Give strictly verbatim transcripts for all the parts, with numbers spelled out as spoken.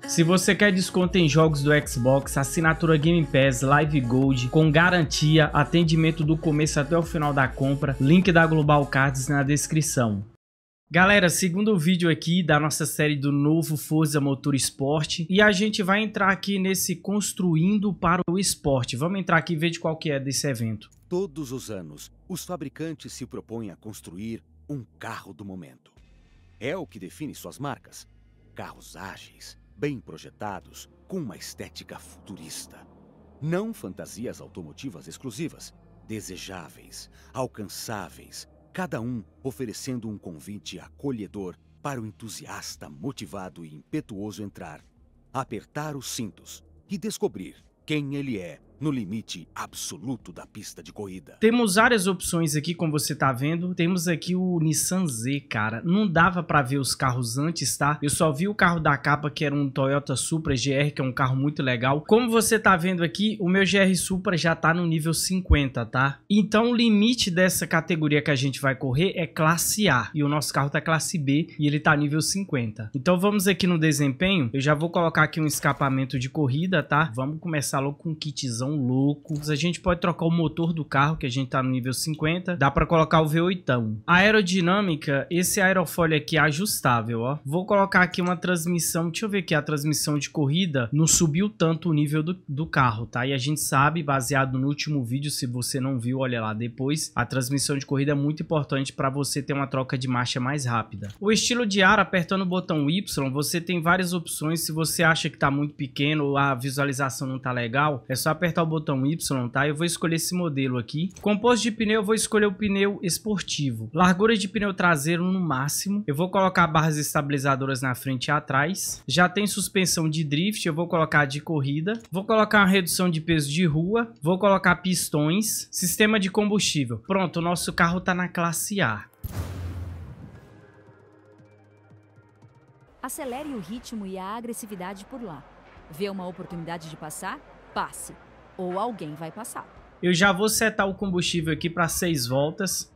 Se você quer desconto em jogos do Xbox, assinatura Game Pass, Live Gold, com garantia, atendimento do começo até o final da compra, link da Global Cards na descrição. Galera, segundo vídeo aqui da nossa série do novo Forza Motorsport, e a gente vai entrar aqui nesse Construindo para o Esporte. Vamos entrar aqui e ver de qual que é desse evento. Todos os anos, os fabricantes se propõem a construir um carro do momento. É o que define suas marcas. Carros ágeis, bem projetados, com uma estética futurista. Não fantasias automotivas exclusivas, desejáveis, alcançáveis, cada um oferecendo um convite acolhedor para o entusiasta motivado e impetuoso entrar, apertar os cintos e descobrir quem ele é no limite absoluto da pista de corrida. Temos várias opções aqui, como você tá vendo. Temos aqui o Nissan Z, cara. Não dava pra ver os carros antes, tá? Eu só vi o carro da capa, que era um Toyota Supra G R, que é um carro muito legal. Como você tá vendo aqui, o meu G R Supra já tá no nível cinquenta, tá? Então o limite dessa categoria que a gente vai correr é classe A. E o nosso carro tá classe B e ele tá nível cinquenta. Então vamos aqui no desempenho. Eu já vou colocar aqui um escapamento de corrida, tá? Vamos começar logo com um kitzão louco. A gente pode trocar o motor do carro, que a gente tá no nível cinquenta. Dá pra colocar o V oito. A aerodinâmica, esse aerofólio aqui é ajustável, ó. Vou colocar aqui uma transmissão. Deixa eu ver aqui, a transmissão de corrida não subiu tanto o nível do, do carro, tá? E a gente sabe, baseado no último vídeo, se você não viu, olha lá depois, a transmissão de corrida é muito importante para você ter uma troca de marcha mais rápida. O estilo de ar, apertando o botão Y, você tem várias opções. Se você acha que tá muito pequeno ou a visualização não tá legal, é só apertar o botão Y, tá? Eu vou escolher esse modelo aqui. Composto de pneu, eu vou escolher o pneu esportivo. Largura de pneu traseiro no máximo. Eu vou colocar barras estabilizadoras na frente e atrás. Já tem suspensão de drift, eu vou colocar de corrida. Vou colocar uma redução de peso de rua. Vou colocar pistões. Sistema de combustível. Pronto, o nosso carro tá na classe A. Acelere o ritmo e a agressividade por lá. Vê uma oportunidade de passar? Passe. Ou alguém vai passar. Eu já vou setar o combustível aqui para seis voltas.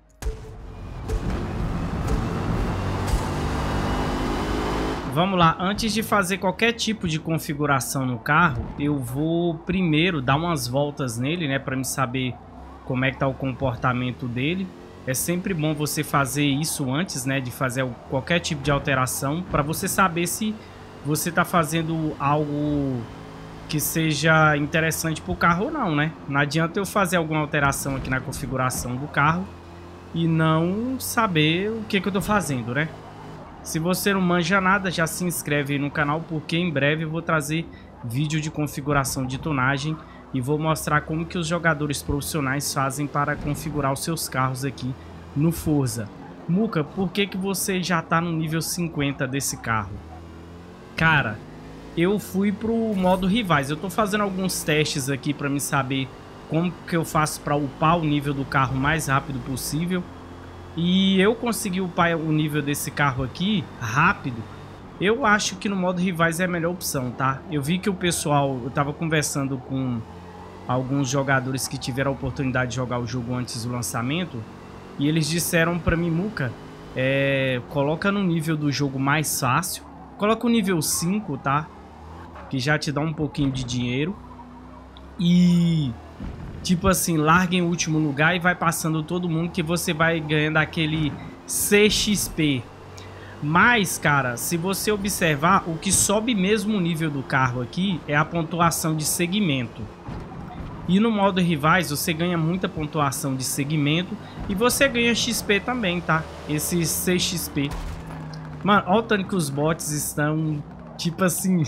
Vamos lá, antes de fazer qualquer tipo de configuração no carro, eu vou primeiro dar umas voltas nele, né, para me saber como é que tá o comportamento dele. É sempre bom você fazer isso antes, né, de fazer qualquer tipo de alteração, para você saber se você tá fazendo algo que seja interessante para o carro ou não, né? Não adianta eu fazer alguma alteração aqui na configuração do carro e não saber o que que eu tô fazendo, né? Se você não manja nada, já se inscreve aí no canal, porque em breve eu vou trazer vídeo de configuração de tonagem e vou mostrar como que os jogadores profissionais fazem para configurar os seus carros aqui no Forza. Muca, por que que você já tá no nível cinquenta desse carro? Cara, eu fui pro modo rivais. Eu tô fazendo alguns testes aqui para me saber como que eu faço para upar o nível do carro mais rápido possível. E eu consegui upar o nível desse carro aqui rápido. Eu acho que no modo rivais é a melhor opção, tá? Eu vi que o pessoal, eu tava conversando com alguns jogadores que tiveram a oportunidade de jogar o jogo antes do lançamento, e eles disseram para mim, Muca, é, coloca no nível do jogo mais fácil, coloca o nível cinco, tá? Que já te dá um pouquinho de dinheiro. E tipo assim, larga em último lugar e vai passando todo mundo, que você vai ganhando aquele C X P. Mas, cara, se você observar, o que sobe mesmo o nível do carro aqui é a pontuação de segmento. E no modo rivais você ganha muita pontuação de segmento e você ganha X P também, tá? Esse C X P. Mano, olha o tanto que os bots estão, tipo assim...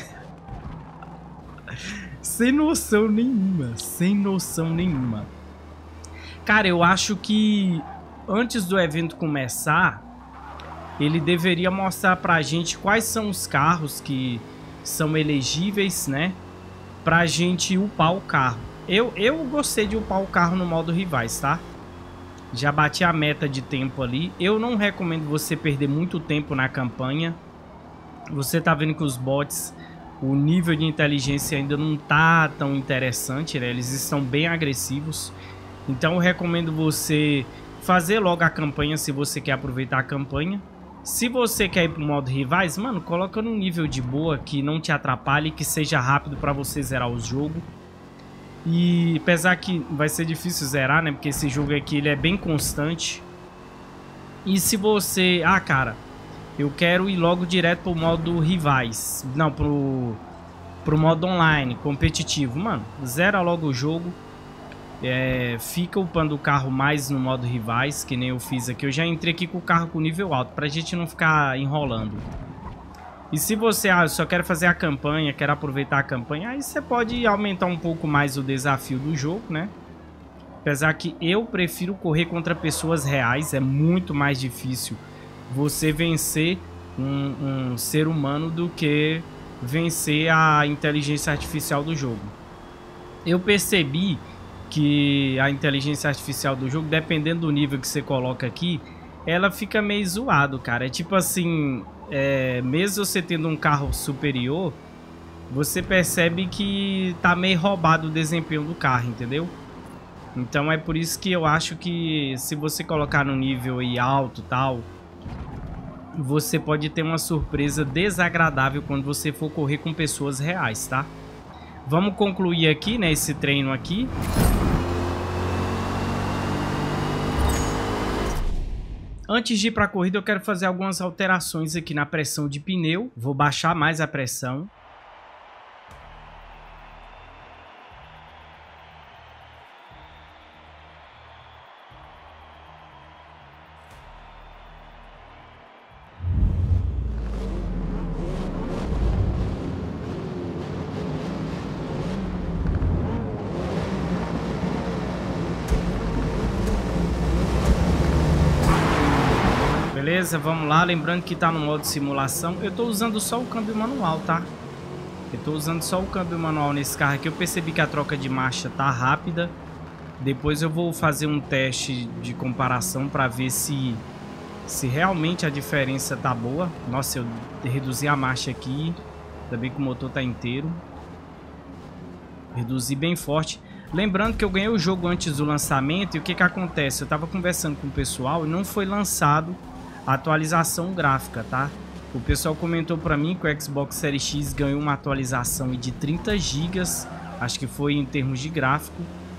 sem noção nenhuma, sem noção nenhuma. Cara, eu acho que antes do evento começar, ele deveria mostrar pra gente quais são os carros que são elegíveis, né, pra gente upar o carro. Eu, eu gostei de upar o carro no modo rivais, tá? Já bati a meta de tempo ali. Eu não recomendo você perder muito tempo na campanha. Você tá vendo que os bots... o nível de inteligência ainda não tá tão interessante, né? Eles estão bem agressivos. Então eu recomendo você fazer logo a campanha se você quer aproveitar a campanha. Se você quer ir pro modo rivais, mano, coloca num nível de boa que não te atrapalhe, que seja rápido pra você zerar o jogo. E apesar que vai ser difícil zerar, né? Porque esse jogo aqui ele é bem constante. E se você... Ah, cara, eu quero ir logo direto pro modo rivais. Não, pro, pro modo online, competitivo. Mano, zera logo o jogo. É, fica upando o carro mais no modo rivais, que nem eu fiz aqui. Eu já entrei aqui com o carro com nível alto, pra gente não ficar enrolando. E se você ah, só quer fazer a campanha, quer aproveitar a campanha, aí você pode aumentar um pouco mais o desafio do jogo, né? Apesar que eu prefiro correr contra pessoas reais, é muito mais difícil você vencer um, um ser humano do que vencer a inteligência artificial do jogo. Eu percebi que a inteligência artificial do jogo, dependendo do nível que você coloca aqui, ela fica meio zoado, cara. É tipo assim, é, mesmo você tendo um carro superior, você percebe que tá meio roubado o desempenho do carro, entendeu? Então é por isso que eu acho que se você colocar no nível aí alto e tal, você pode ter uma surpresa desagradável quando você for correr com pessoas reais, tá? Vamos concluir aqui, né, esse treino aqui. Antes de ir para a corrida, eu quero fazer algumas alterações aqui na pressão de pneu. Vou baixar mais a pressão. Beleza, vamos lá, lembrando que tá no modo simulação. Eu tô usando só o câmbio manual, tá? Eu tô usando só o câmbio manual nesse carro aqui. Eu percebi que a troca de marcha tá rápida. Depois eu vou fazer um teste de comparação para ver se se realmente a diferença tá boa. Nossa, eu reduzi a marcha aqui. Ainda bem que o motor tá inteiro. Reduzi bem forte. Lembrando que eu ganhei o jogo antes do lançamento. E o que que acontece? Eu tava conversando com o pessoal e não foi lançado a atualização gráfica, tá? O pessoal comentou pra mim que o Xbox Series X ganhou uma atualização de trinta gigas, acho que foi em termos de gráfico,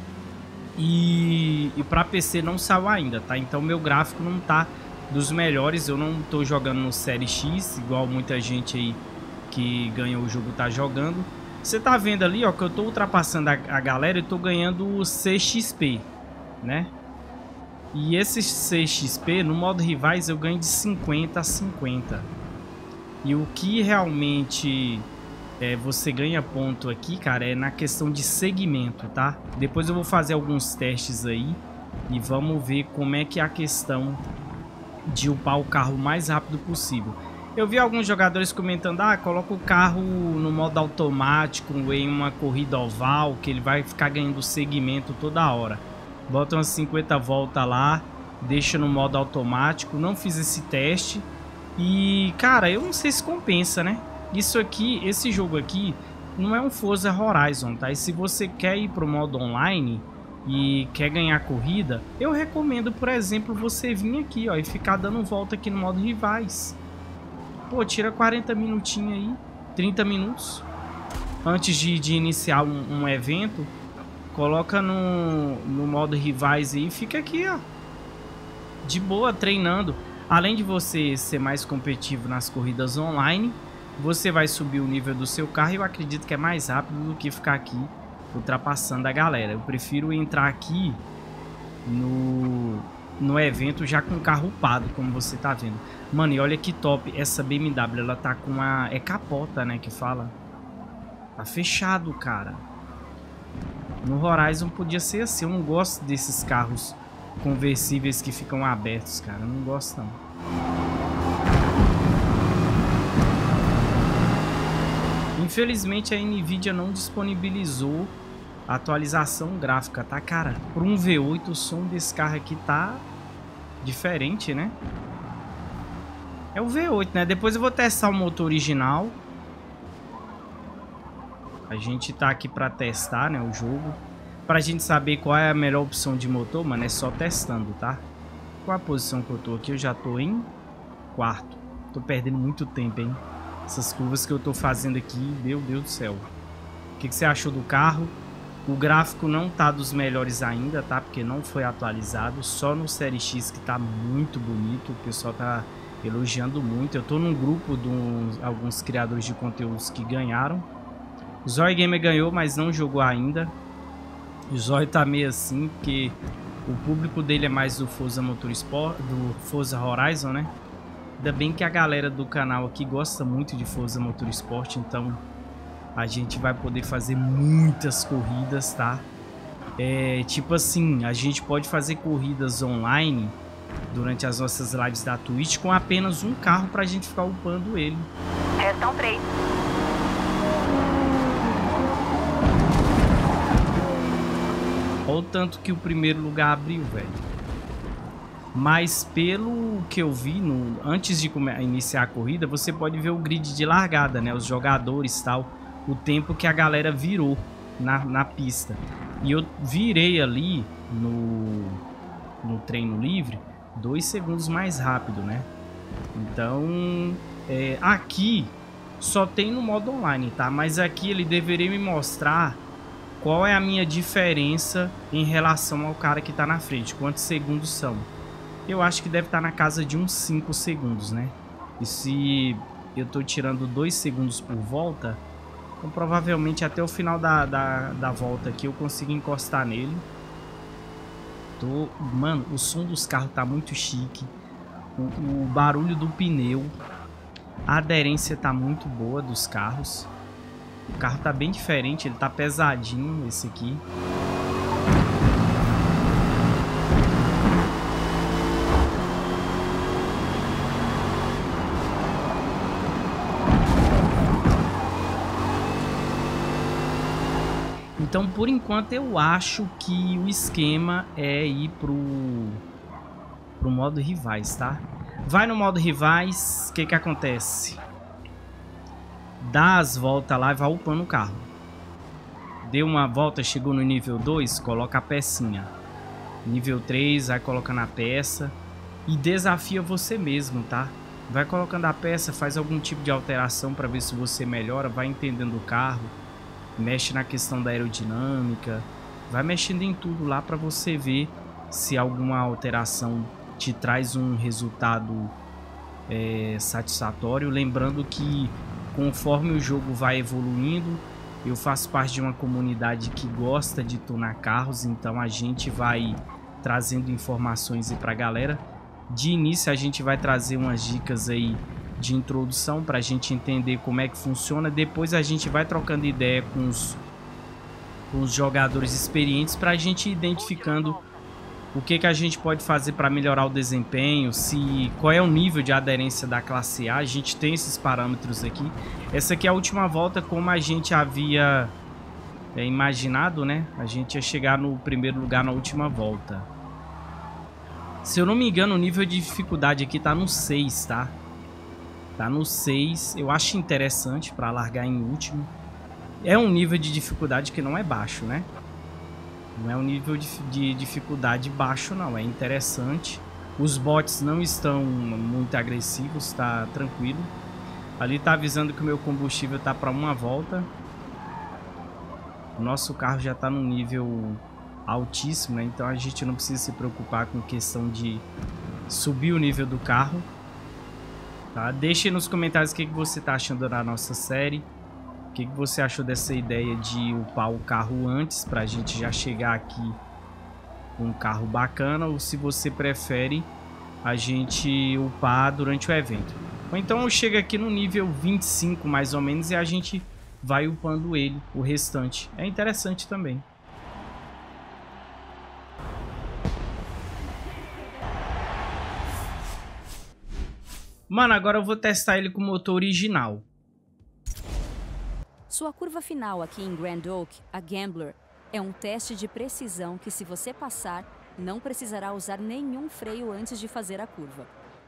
e, e pra P C não saiu ainda, tá? Então meu gráfico não tá dos melhores, eu não tô jogando no Series X, igual muita gente aí que ganhou o jogo tá jogando. Você tá vendo ali, ó, que eu tô ultrapassando a, a galera e tô ganhando o C X P, né? E esse C X P, no modo rivais, eu ganho de cinquenta a cinquenta. E o que realmente é, você ganha ponto aqui, cara, é na questão de segmento, tá? Depois eu vou fazer alguns testes aí e vamos ver como é que é a questão de upar o carro o mais rápido possível. Eu vi alguns jogadores comentando, ah, coloca o carro no modo automático em uma corrida oval, que ele vai ficar ganhando segmento toda hora. Bota umas cinquenta voltas lá, deixa no modo automático. Não fiz esse teste e, cara, eu não sei se compensa, né? Isso aqui, esse jogo aqui não é um Forza Horizon, tá? E se você quer ir pro modo online e quer ganhar corrida, eu recomendo, por exemplo, você vir aqui, ó, e ficar dando volta aqui no modo rivais. Pô, tira quarenta minutinhos aí, trinta minutos antes de, de iniciar um, um evento. Coloca no, no modo rivais aí e fica aqui, ó, de boa, treinando. Além de você ser mais competitivo nas corridas online, você vai subir o nível do seu carro e eu acredito que é mais rápido do que ficar aqui ultrapassando a galera. Eu prefiro entrar aqui no, no evento já com o carro upado, como você tá vendo. Mano, e olha que top, essa B M W, ela tá com a... é capota, né, que fala. Tá fechado, cara. No Horizon podia ser assim. Eu não gosto desses carros conversíveis que ficam abertos, cara. Eu não gosto, não. Infelizmente a Nvidia não disponibilizou a atualização gráfica, tá, cara? Por um V oito o som desse carro aqui tá diferente, né? É o V oito, né? Depois eu vou testar o motor original. A gente tá aqui pra testar, né, o jogo. Pra gente saber qual é a melhor opção de motor, mano, é só testando, tá? Qual a posição que eu tô aqui? Eu já tô em quarto. Tô perdendo muito tempo, hein? Essas curvas que eu tô fazendo aqui, meu Deus do céu. O que, que você achou do carro? O gráfico não tá dos melhores ainda, tá? Porque não foi atualizado. Só no Série X que tá muito bonito. O pessoal tá elogiando muito. Eu tô num grupo de uns, alguns criadores de conteúdos que ganharam. O Zóio Gamer ganhou, mas não jogou ainda. O Zóio tá meio assim, porque o público dele é mais do Forza Motorsport, do Forza Horizon, né? Ainda bem que a galera do canal aqui gosta muito de Forza Motorsport, então a gente vai poder fazer muitas corridas, tá? É, tipo assim, a gente pode fazer corridas online durante as nossas lives da Twitch com apenas um carro pra gente ficar upando ele. Restam três. Olha o tanto que o primeiro lugar abriu, velho. Mas pelo que eu vi, no, antes de iniciar a corrida, você pode ver o grid de largada, né? Os jogadores e tal. O tempo que a galera virou na, na pista. E eu virei ali no, no treino livre dois segundos mais rápido, né? Então, é, aqui só tem no modo online, tá? Mas aqui ele deveria me mostrar qual é a minha diferença em relação ao cara que tá na frente. Quantos segundos são? Eu acho que deve estar na casa de uns cinco segundos, né? E se eu tô tirando dois segundos por volta, então provavelmente até o final da, da, da volta aqui eu consigo encostar nele. Tô... Mano, o som dos carros tá muito chique. O, o barulho do pneu. A aderência tá muito boa dos carros. O carro tá bem diferente, ele tá pesadinho esse aqui. Então, por enquanto, eu acho que o esquema é ir pro, pro modo rivais, tá? Vai no modo rivais, o que que acontece? Dá as voltas lá e vai upando o carro. Deu uma volta, chegou no nível dois, coloca a pecinha. Nível três, vai colocando a peça. E desafia você mesmo, tá? Vai colocando a peça, faz algum tipo de alteração para ver se você melhora, vai entendendo o carro. Mexe na questão da aerodinâmica, vai mexendo em tudo lá para você ver se alguma alteração te traz um resultado é, satisfatório. Lembrando que conforme o jogo vai evoluindo, eu faço parte de uma comunidade que gosta de tunar carros, então a gente vai trazendo informações aí pra galera. De início a gente vai trazer umas dicas aí de introdução para a gente entender como é que funciona. Depois a gente vai trocando ideia com os, com os jogadores experientes para a gente ir identificando o que, que a gente pode fazer para melhorar o desempenho, se qual é o nível de aderência da classe A. A gente tem esses parâmetros aqui. Essa aqui é a última volta, como a gente havia é, imaginado, né? A gente ia chegar no primeiro lugar na última volta. Se eu não me engano, o nível de dificuldade aqui tá no seis, tá? Tá no seis, eu acho interessante para largar em último. É um nível de dificuldade que não é baixo, né? Não é um nível de, de dificuldade baixo, não. É interessante. Os bots não estão muito agressivos, tá tranquilo. Ali tá avisando que o meu combustível tá para uma volta. O nosso carro já tá num nível altíssimo, né? Então a gente não precisa se preocupar com questão de subir o nível do carro. Tá? Deixe nos comentários o que, que você está achando da nossa série. O que, que você achou dessa ideia de upar o carro antes, para a gente já chegar aqui com um carro bacana. Ou se você prefere a gente upar durante o evento. Ou então eu chego aqui no nível vinte e cinco mais ou menos e a gente vai upando ele, o restante. É interessante também. Mano, agora eu vou testar ele com o motor original. Sua curva final aqui em Grand Oak, a Gambler, é um teste de precisão que, se você passar, não precisará usar nenhum freio antes de fazer a curva.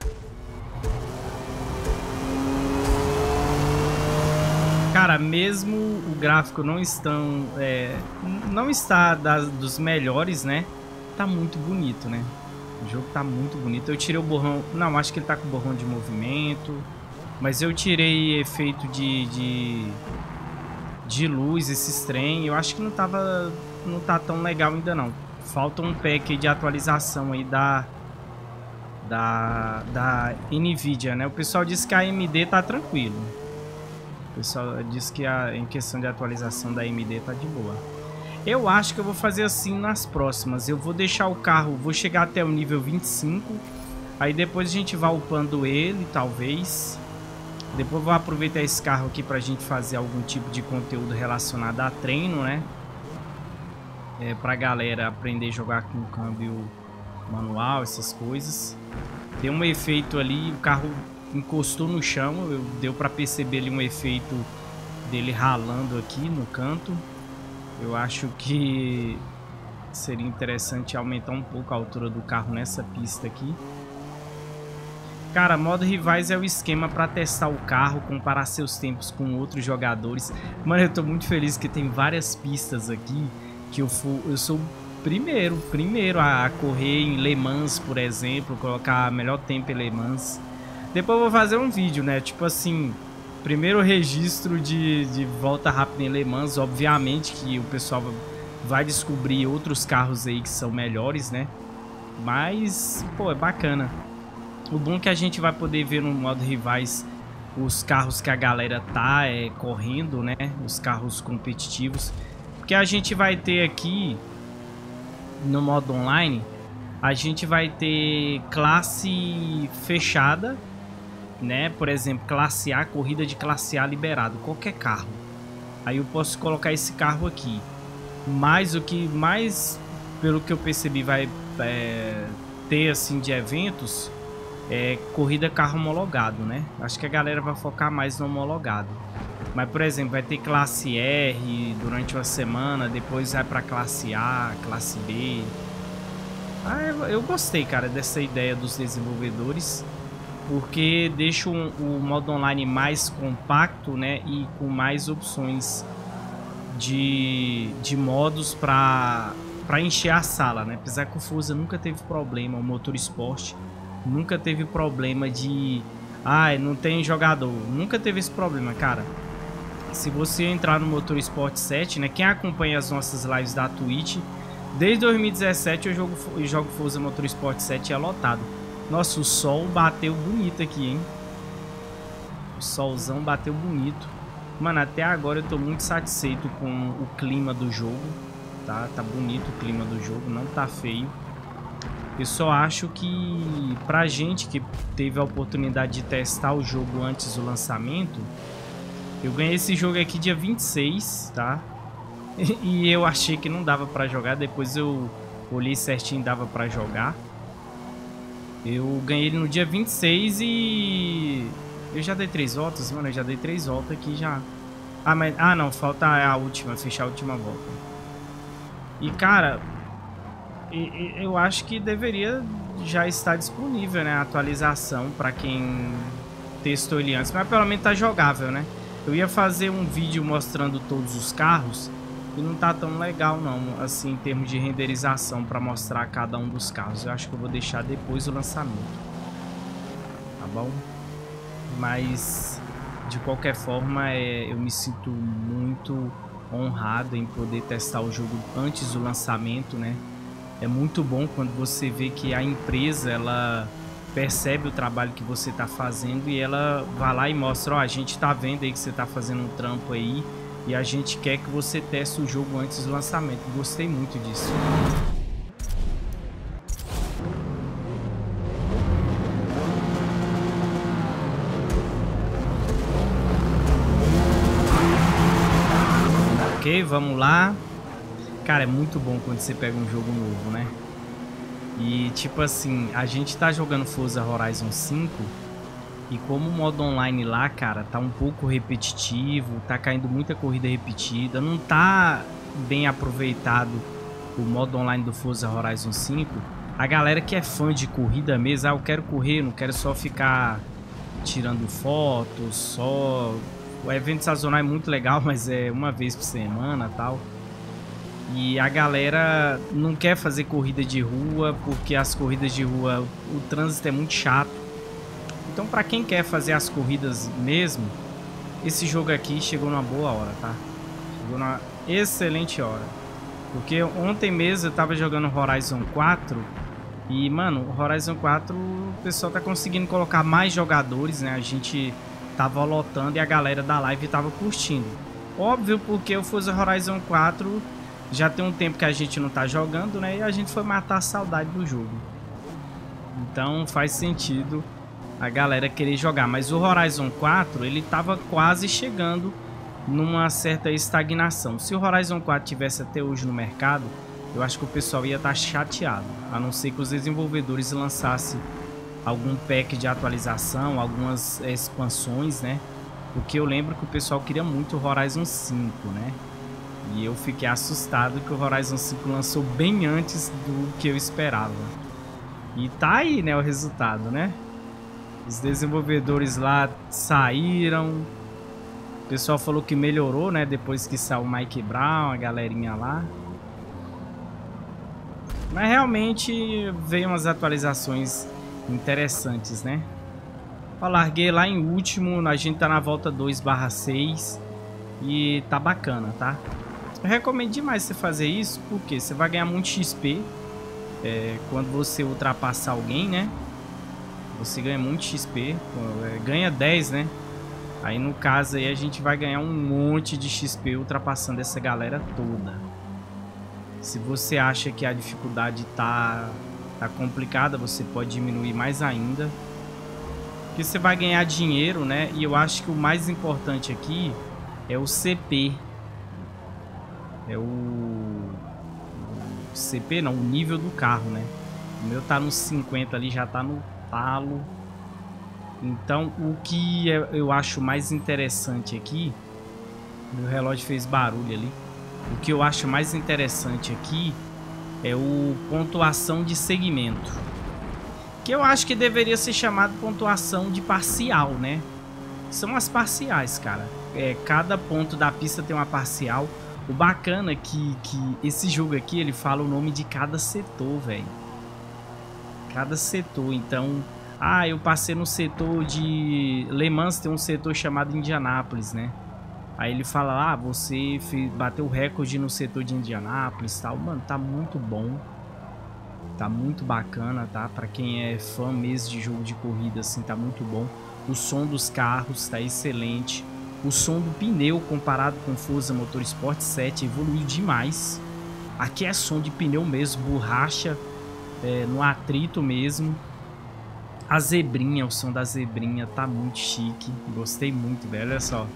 Cara, mesmo o gráfico não estão, é, não está das, dos melhores, né? Tá muito bonito, né? O jogo tá muito bonito. Eu tirei o borrão... Não, acho que ele tá com borrão de movimento. Mas eu tirei efeito de... De, de luz, esses trem. Eu acho que não tava... Não tá tão legal ainda não. Falta um pack de atualização aí da... Da... Da Nvidia, né? O pessoal disse que a A M D tá tranquilo. O pessoal disse que a, em questão de atualização da A M D tá de boa. Eu acho que eu vou fazer assim nas próximas. Eu vou deixar o carro, vou chegar até o nível vinte e cinco. Aí depois a gente vai upando ele, talvez. Depois eu vou aproveitar esse carro aqui pra gente fazer algum tipo de conteúdo relacionado a treino, né? É, pra galera aprender a jogar com câmbio manual, essas coisas. Tem um efeito ali, o carro encostou no chão, eu, deu pra perceber ali um efeito dele ralando aqui no canto. Eu acho que seria interessante aumentar um pouco a altura do carro nessa pista aqui. Cara, modo rivais é o esquema para testar o carro, comparar seus tempos com outros jogadores. Mano, eu tô muito feliz que tem várias pistas aqui que eu, for, eu sou o primeiro, primeiro a correr em Le Mans, por exemplo, colocar melhor tempo em Le Mans. Depois eu vou fazer um vídeo, né, tipo assim... Primeiro registro de, de volta rápida em Le Mans. Obviamente que o pessoal vai descobrir outros carros aí que são melhores, né? Mas, pô, é bacana. O bom é que a gente vai poder ver no modo rivais os carros que a galera tá é, correndo, né? Os carros competitivos. Porque a gente vai ter aqui, no modo online, a gente vai ter classe fechada, né? Por exemplo, classe A, corrida de classe A liberado, qualquer carro. Aí eu posso colocar esse carro aqui. Mas o que mais, pelo que eu percebi, vai é, ter assim de eventos é corrida carro homologado, né? Acho que a galera vai focar mais no homologado. Mas, por exemplo, vai ter classe R durante uma semana, depois vai para classe A, classe B. Ah, eu, eu gostei, cara, dessa ideia dos desenvolvedores. Porque deixa o, o modo online mais compacto, né? E com mais opções de, de modos para para encher a sala, né? Apesar que o Forza nunca teve problema, o Motorsport nunca teve problema de... Ah, não tem jogador. Nunca teve esse problema, cara. Se você entrar no Motorsport sete, né? Quem acompanha as nossas lives da Twitch, desde dois mil e dezessete eu jogo, eu jogo Forza Motorsport sete e é lotado. Nossa, o sol bateu bonito aqui, hein? O solzão bateu bonito. Mano, até agora eu tô muito satisfeito com o clima do jogo, tá? Tá bonito o clima do jogo, não tá feio. Eu só acho que pra gente que teve a oportunidade de testar o jogo antes do lançamento, eu ganhei esse jogo aqui dia vinte e seis, tá? E eu achei que não dava pra jogar, depois eu olhei certinho, dava pra jogar. Eu ganhei ele no dia vinte e seis e... Eu já dei três voltas, mano, eu já dei três voltas aqui já. Ah, mas... Ah, não, falta a última, fechar a última volta. E, cara, eu acho que deveria já estar disponível, né, a atualização pra quem testou ele antes. Mas pelo menos tá jogável, né? Eu ia fazer um vídeo mostrando todos os carros e não tá tão legal não, assim, em termos de renderização pra mostrar cada um dos carros. Eu acho que eu vou deixar depois do lançamento, tá bom? Mas, de qualquer forma, é, eu me sinto muito honrado em poder testar o jogo antes do lançamento, né? É muito bom quando você vê que a empresa, ela percebe o trabalho que você tá fazendo e ela vai lá e mostra, ó, a gente tá vendo aí que você tá fazendo um trampo aí, e a gente quer que você teste o jogo antes do lançamento. Gostei muito disso. Ok, vamos lá. Cara, é muito bom quando você pega um jogo novo, né? E tipo assim, a gente tá jogando Forza Horizon cinco... E como o modo online lá, cara, tá um pouco repetitivo, tá caindo muita corrida repetida, não tá bem aproveitado o modo online do Forza Horizon cinco. A galera que é fã de corrida mesmo, ah, eu quero correr, não quero só ficar tirando fotos, só... O evento sazonal é muito legal, mas é uma vez por semana e tal. E a galera não quer fazer corrida de rua, porque as corridas de rua, o trânsito é muito chato. Então, pra quem quer fazer as corridas mesmo, esse jogo aqui chegou numa boa hora, tá? Chegou numa excelente hora. Porque ontem mesmo eu tava jogando Horizon quatro e, mano, o Horizon quatro o pessoal tá conseguindo colocar mais jogadores, né? A gente tava lotando e a galera da live tava curtindo. Óbvio, porque o Forza Horizon quatro já tem um tempo que a gente não tá jogando, né? E a gente foi matar a saudade do jogo. Então faz sentido a galera querer jogar. Mas o Horizon quatro, ele tava quase chegando numa certa estagnação. Se o Horizon quatro tivesse até hoje no mercado, eu acho que o pessoal ia estar chateado. A não ser que os desenvolvedores lançassem algum pack de atualização, algumas expansões, né? Porque eu lembro que o pessoal queria muito o Horizon cinco, né? E eu fiquei assustado que o Horizon cinco lançou bem antes do que eu esperava. E tá aí, né, o resultado, né? Os desenvolvedores lá saíram. O pessoal falou que melhorou, né? Depois que saiu o Mike Brown, a galerinha lá. Mas realmente veio umas atualizações interessantes, né? Eu larguei lá em último. A gente tá na volta dois barra seis. E tá bacana, tá? Eu recomendo demais você fazer isso, porque você vai ganhar muito X P é, quando você ultrapassar alguém, né? Você ganha muito X P, é, ganha dez, né? Aí no caso aí a gente vai ganhar um monte de X P ultrapassando essa galera toda. Se você acha que a dificuldade tá, tá complicada, você pode diminuir mais ainda. Porque você vai ganhar dinheiro, né? E eu acho que o mais importante aqui é o C P. É o... o C P não, o nível do carro, né? O meu tá nos cinquenta ali, já tá no talo. Então o que eu acho mais interessante aqui... Meu relógio fez barulho ali. O que eu acho mais interessante aqui é o pontuação de segmento. Que eu acho que deveria ser chamado pontuação de parcial, né? São as parciais, cara. É, cada ponto da pista tem uma parcial. O bacana é que, que esse jogo aqui, ele fala o nome de cada setor, velho. Cada setor. Então, ah, eu passei no setor de Le Mans, tem um setor chamado Indianápolis, né? Aí ele fala, ah, você fez, bateu o recorde no setor de Indianápolis e tal. Mano, tá muito bom. Tá muito bacana, tá? Pra quem é fã mesmo de jogo de corrida, assim, tá muito bom. O som dos carros tá excelente. O som do pneu comparado com o Forza Motorsport sete evoluiu demais. Aqui é som de pneu mesmo, borracha é, no atrito mesmo. A zebrinha, o som da zebrinha tá muito chique. Gostei muito, velho, olha só.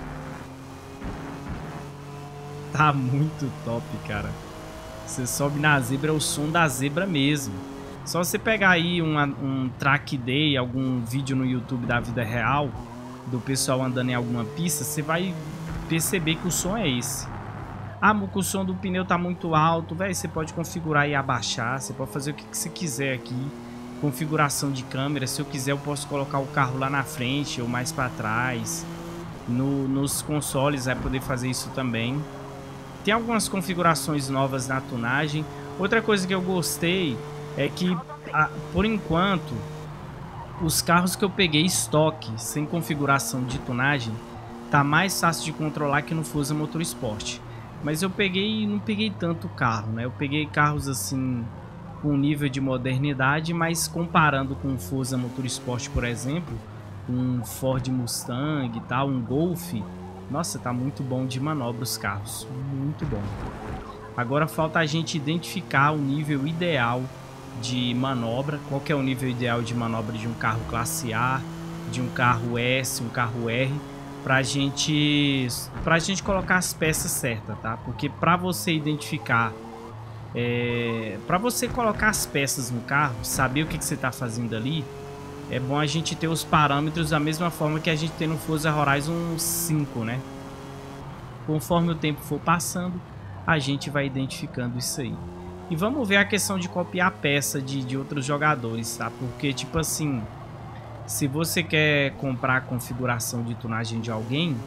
Tá muito top, cara. Você sobe na zebra, é o som da zebra mesmo. Só você pegar aí uma, um track day, algum vídeo no YouTube da vida real, do pessoal andando em alguma pista, você vai perceber que o som é esse. Ah, o som do pneu tá muito alto, velho, você pode configurar e abaixar, você pode fazer o que você quiser aqui. Configuração de câmera, se eu quiser eu posso colocar o carro lá na frente ou mais para trás. No, nos consoles vai poder fazer isso também. Tem algumas configurações novas na tunagem. Outra coisa que eu gostei é que, a, por enquanto, os carros que eu peguei estoque, sem configuração de tunagem, tá mais fácil de controlar que no Forza Motorsport. Mas eu peguei não peguei tanto carro, né? Eu peguei carros assim com nível de modernidade, mas comparando com o Forza Motorsport, por exemplo, um Ford Mustang e tal, um Golf, nossa, tá muito bom de manobra os carros, muito bom. Agora falta a gente identificar o nível ideal de manobra, qual que é o nível ideal de manobra de um carro classe A, de um carro S, um carro R, pra gente, pra gente colocar as peças certas, tá? Porque pra você identificar, é, pra você colocar as peças no carro, saber o que, que você tá fazendo ali, é bom a gente ter os parâmetros da mesma forma que a gente tem no Forza Horizon cinco, né? Conforme o tempo for passando, a gente vai identificando isso aí. E vamos ver a questão de copiar a peça de, de outros jogadores, tá? Porque, tipo assim, se você quer comprar a configuração de tunagem de alguém,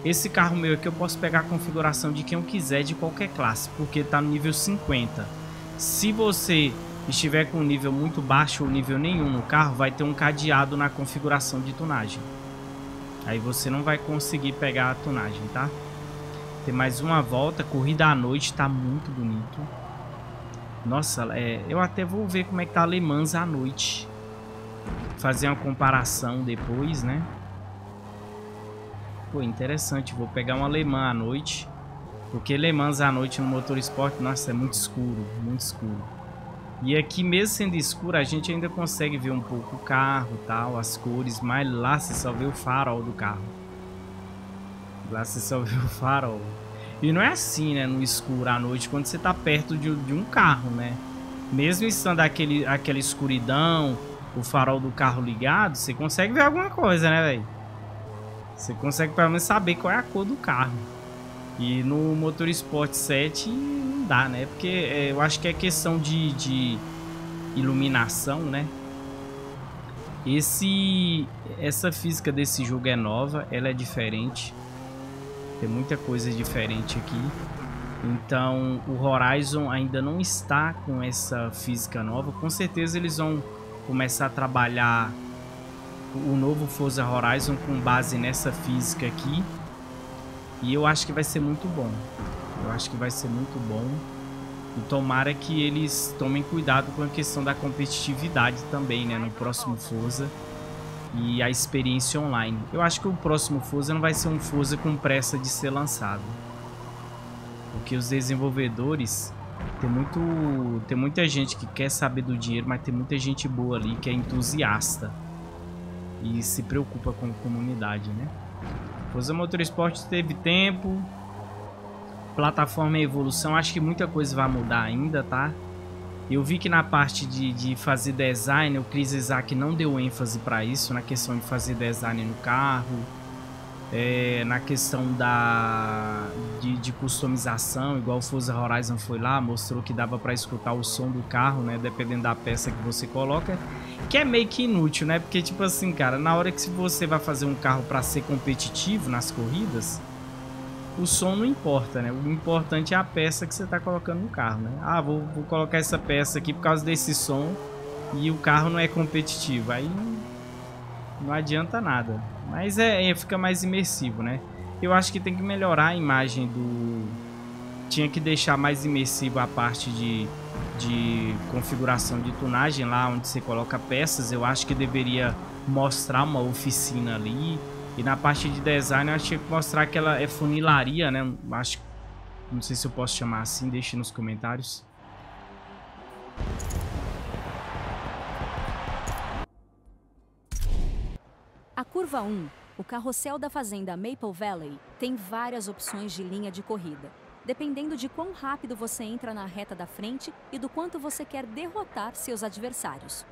Esse carro meu aqui eu posso pegar a configuração de quem eu quiser de qualquer classe, porque tá no nível cinquenta. Se você estiver com um nível muito baixo ou nível nenhum no carro, vai ter um cadeado na configuração de tunagem. Aí você não vai conseguir pegar a tunagem, tá? Tem mais uma volta, corrida à noite, tá muito bonito. Nossa, é, eu até vou ver como é que tá Le Mans à noite. Fazer uma comparação depois, né? Pô, interessante, vou pegar uma Le Mans à noite. Porque Le Mans à noite no Motorsport, nossa, é muito escuro, muito escuro. E aqui mesmo sendo escuro, a gente ainda consegue ver um pouco o carro e tal, as cores. Mas lá você só vê o farol do carro. Lá você só vê o farol. E não é assim, né, no escuro à noite, quando você tá perto de, de um carro, né? Mesmo estando aquele, aquela escuridão, o farol do carro ligado, você consegue ver alguma coisa, né, velho? Você consegue pelo menos saber qual é a cor do carro. E no Motorsport sete não dá, né? Porque é, eu acho que é questão de, de iluminação, né? Esse, essa física desse jogo é nova, ela é diferente. Tem muita coisa diferente aqui. Então o Horizon ainda não está com essa física nova. Com certeza eles vão começar a trabalhar o novo Forza Horizon com base nessa física aqui. E eu acho que vai ser muito bom. Eu acho que vai ser muito bom. E tomara que eles tomem cuidado com a questão da competitividade também, né? No próximo Forza. E a experiência online. Eu acho que o próximo Forza não vai ser um Forza com pressa de ser lançado. Porque os desenvolvedores... Tem, muito, tem muita gente que quer saber do dinheiro, mas tem muita gente boa ali que é entusiasta. E se preocupa com a comunidade, né? Forza Motorsport teve tempo. Plataforma e evolução. Acho que muita coisa vai mudar ainda, tá? Eu vi que na parte de, de fazer design, o Chris Isaac não deu ênfase para isso, na questão de fazer design no carro, é, na questão da, de, de customização, igual o Forza Horizon foi lá, mostrou que dava para escutar o som do carro, né, dependendo da peça que você coloca, que é meio que inútil, né, porque tipo assim, cara, na hora que você vai fazer um carro para ser competitivo nas corridas, o som não importa, né? O importante é a peça que você está colocando no carro, né? Ah, vou, vou colocar essa peça aqui por causa desse som e o carro não é competitivo. Aí não, não adianta nada. Mas é, é, fica mais imersivo, né? Eu acho que tem que melhorar a imagem do... Tinha que deixar mais imersivo a parte de, de configuração de tunagem lá onde você coloca peças. Eu acho que deveria mostrar uma oficina ali. E na parte de design eu achei que mostrar que ela é funilaria, né? Acho, não sei se eu posso chamar assim, deixe nos comentários. A curva um, o carrossel da fazenda Maple Valley, tem várias opções de linha de corrida, dependendo de quão rápido você entra na reta da frente e do quanto você quer derrotar seus adversários.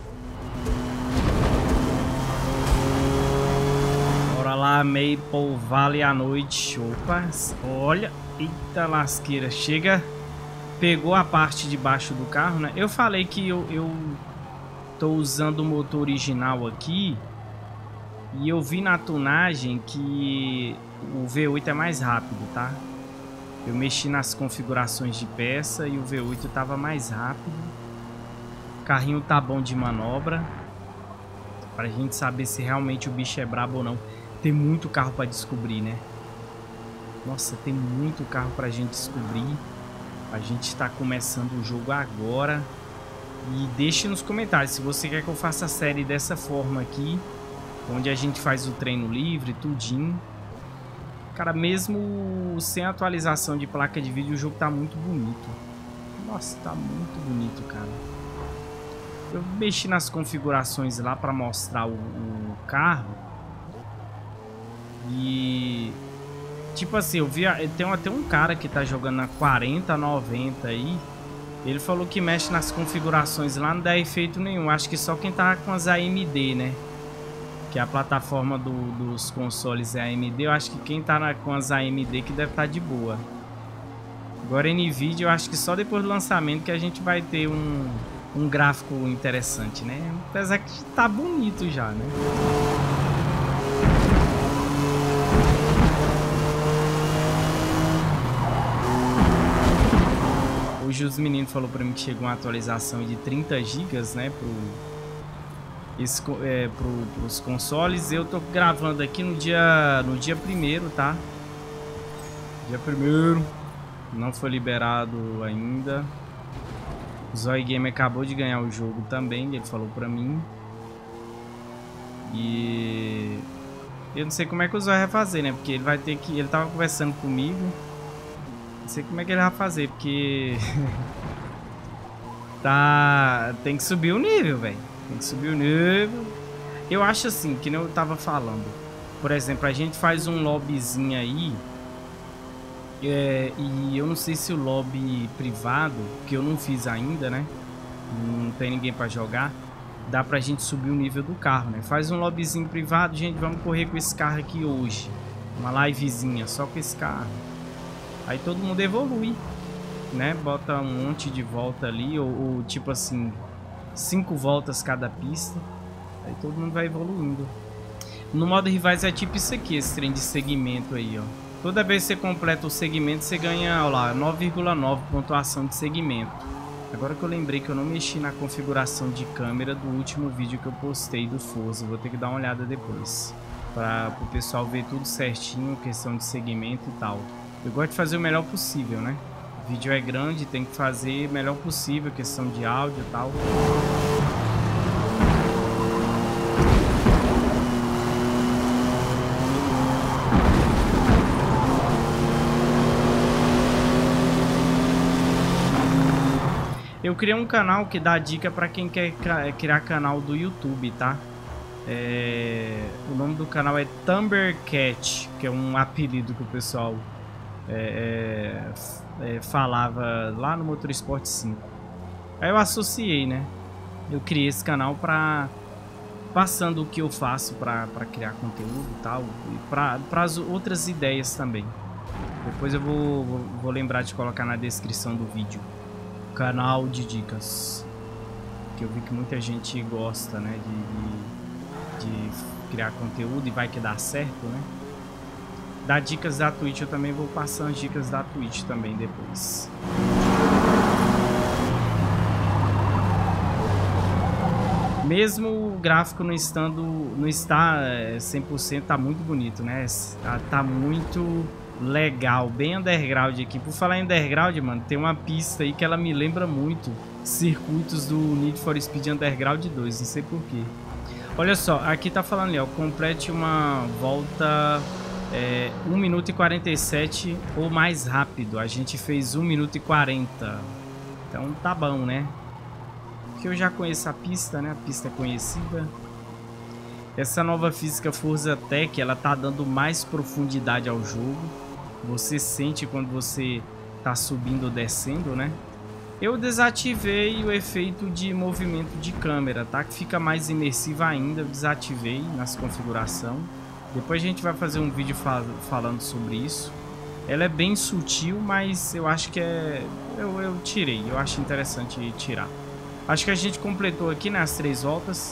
Bora lá, Maple Valley à noite. Opa, olha, eita lasqueira. Chega, pegou a parte de baixo do carro, né? Eu falei que eu, eu tô usando o motor original aqui. E eu vi na tunagem que o V oito é mais rápido, tá? Eu mexi nas configurações de peça e o V oito tava mais rápido. O carrinho tá bom de manobra. Pra gente saber se realmente o bicho é brabo ou não. Tem muito carro para descobrir, né? Nossa, tem muito carro pra gente descobrir. A gente tá começando o jogo agora. E deixe nos comentários se você quer que eu faça a série dessa forma aqui, onde a gente faz o treino livre, tudinho. Cara, mesmo sem atualização de placa de vídeo, o jogo tá muito bonito. Nossa, tá muito bonito, cara. Eu mexi nas configurações lá para mostrar o, o carro. E tipo assim, eu vi, tem até um cara que tá jogando na quarenta noventa aí. Ele falou que mexe nas configurações lá, não dá efeito nenhum. Acho que só quem tá com as A M D, né? Que a plataforma do, dos consoles é A M D. Eu acho que quem tá na, com as A M D que deve estar tá de boa. Agora Nvidia, eu acho que só depois do lançamento que a gente vai ter um, um gráfico interessante, né? Apesar que tá bonito já, né? hoje os meninos falaram pra mim que chegou uma atualização de trinta gigas, né, pro, esse, é, pro, pros consoles. Eu tô gravando aqui no dia, no dia primeiro, tá? Dia primeiro. Não foi liberado ainda. O Zoe Game acabou de ganhar o jogo também, ele falou pra mim. E eu não sei como é que o Zoe vai fazer, né? Porque ele vai ter que... Ele tava conversando comigo. Não sei como é que ele vai fazer, porque... tá... Tem que subir o nível, velho. Tem que subir o nível. Eu acho assim, que nem eu tava falando. Por exemplo, a gente faz um lobbyzinho aí. É, e eu não sei se o lobby privado, que eu não fiz ainda, né? Não tem ninguém pra jogar. Dá pra gente subir o nível do carro, né? Faz um lobbyzinho privado, gente, vamos correr com esse carro aqui hoje. Uma livezinha só com esse carro. Aí todo mundo evolui, né? Bota um monte de volta ali, ou, ou tipo assim, cinco voltas cada pista. Aí todo mundo vai evoluindo. No modo rivais é tipo isso aqui, esse trem de segmento aí, ó. Toda vez que você completa o segmento, você ganha, ó lá, nove vírgula nove pontuação de segmento. Agora que eu lembrei que eu não mexi na configuração de câmera do último vídeo que eu postei do Forza. Vou ter que dar uma olhada depois. Para o pessoal ver tudo certinho, questão de segmento e tal. Eu gosto de fazer o melhor possível, né? O vídeo é grande, tem que fazer o melhor possível, questão de áudio e tal. Eu criei um canal que dá dica para quem quer criar canal do YouTube, tá? É... O nome do canal é Thundercat, que é um apelido que o pessoal é, é, é, falava lá no Motorsport cinco. Aí eu associei, né? Eu criei esse canal para passando o que eu faço para criar conteúdo e tal, e para as outras ideias também. Depois eu vou, vou, vou lembrar de colocar na descrição do vídeo. Canal de dicas, que eu vi que muita gente gosta, né, de, de, de criar conteúdo e vai que dá certo, né. Dar dicas da Twitch, eu também vou passar as dicas da Twitch também depois. Mesmo o gráfico não estando, não está cem por cento, tá muito bonito, né, tá, tá muito legal, bem underground aqui. Por falar em underground, mano, tem uma pista aí que ela me lembra muito circuitos do Need for Speed Underground dois, não sei porquê. Olha só, aqui tá falando ali, ó, complete uma volta é, um minuto e quarenta e sete ou mais rápido. A gente fez um minuto e quarenta, então tá bom, né? Porque eu já conheço a pista, né? A pista é conhecida. Essa nova física Forza Tech, ela tá dando mais profundidade ao jogo. Você sente quando você tá subindo ou descendo, né? Eu desativei o efeito de movimento de câmera, tá? Que fica mais imersivo ainda. Eu desativei nas configurações. Depois a gente vai fazer um vídeo fal falando sobre isso. Ela é bem sutil, mas eu acho que é... Eu, eu tirei, eu acho interessante tirar. Acho que a gente completou aqui nas três voltas.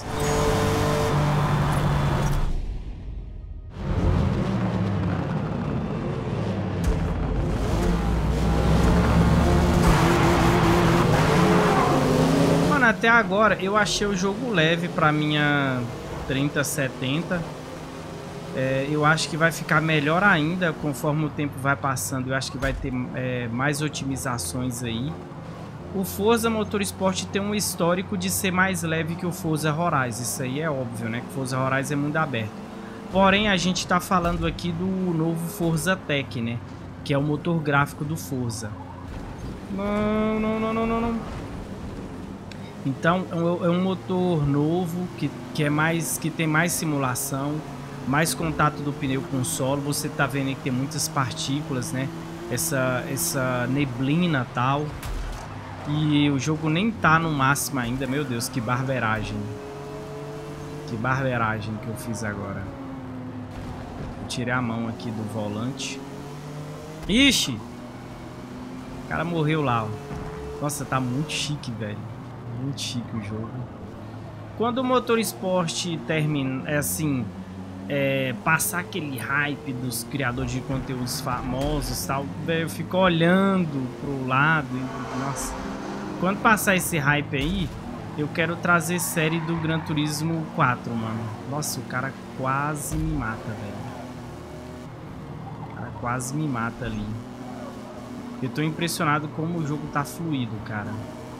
Até agora eu achei o jogo leve para minha trinta setenta. É, eu acho que vai ficar melhor ainda conforme o tempo vai passando. Eu acho que vai ter é, mais otimizações aí. O Forza Motorsport tem um histórico de ser mais leve que o Forza Horizon. Isso aí é óbvio, né? Que o Forza Horizon é mundo aberto. Porém, a gente está falando aqui do novo Forza Tech, né? Que é o motor gráfico do Forza. Não, não, não, não, não, não. Então é um motor novo que, que, é mais, que tem mais simulação, mais contato do pneu com o solo. Você tá vendo aí que tem muitas partículas, né? Essa, essa neblina tal. E o jogo nem tá no máximo ainda. Meu Deus, que barberagem. Que barberagem que eu fiz agora. Eu tirei a mão aqui do volante. Ixi! O cara morreu lá, ó. Nossa, tá muito chique, velho. Muito chique o jogo. Quando o Motorsport termina, é assim, é, passar aquele hype dos criadores de conteúdos famosos e tal, eu fico olhando pro lado e, nossa, quando passar esse hype aí, eu quero trazer série do Gran Turismo quatro, mano. Nossa, o cara quase me mata, velho. O cara quase me mata ali. Eu tô impressionado como o jogo tá fluido, cara.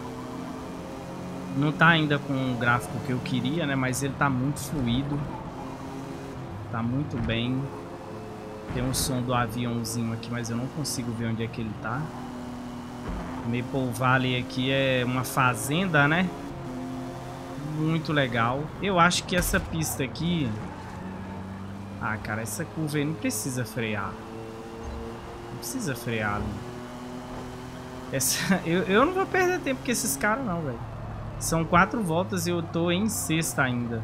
Não tá ainda com o gráfico que eu queria, né? Mas ele tá muito fluido. Tá muito bem. Tem um som do aviãozinho aqui, mas eu não consigo ver onde é que ele tá. Maple Valley aqui é uma fazenda, né? Muito legal. Eu acho que essa pista aqui... Ah, cara, essa curva aí não precisa frear. Não precisa frear ali. Essa... eu, eu não vou perder tempo com esses caras não, velho. São quatro voltas e eu tô em sexta ainda.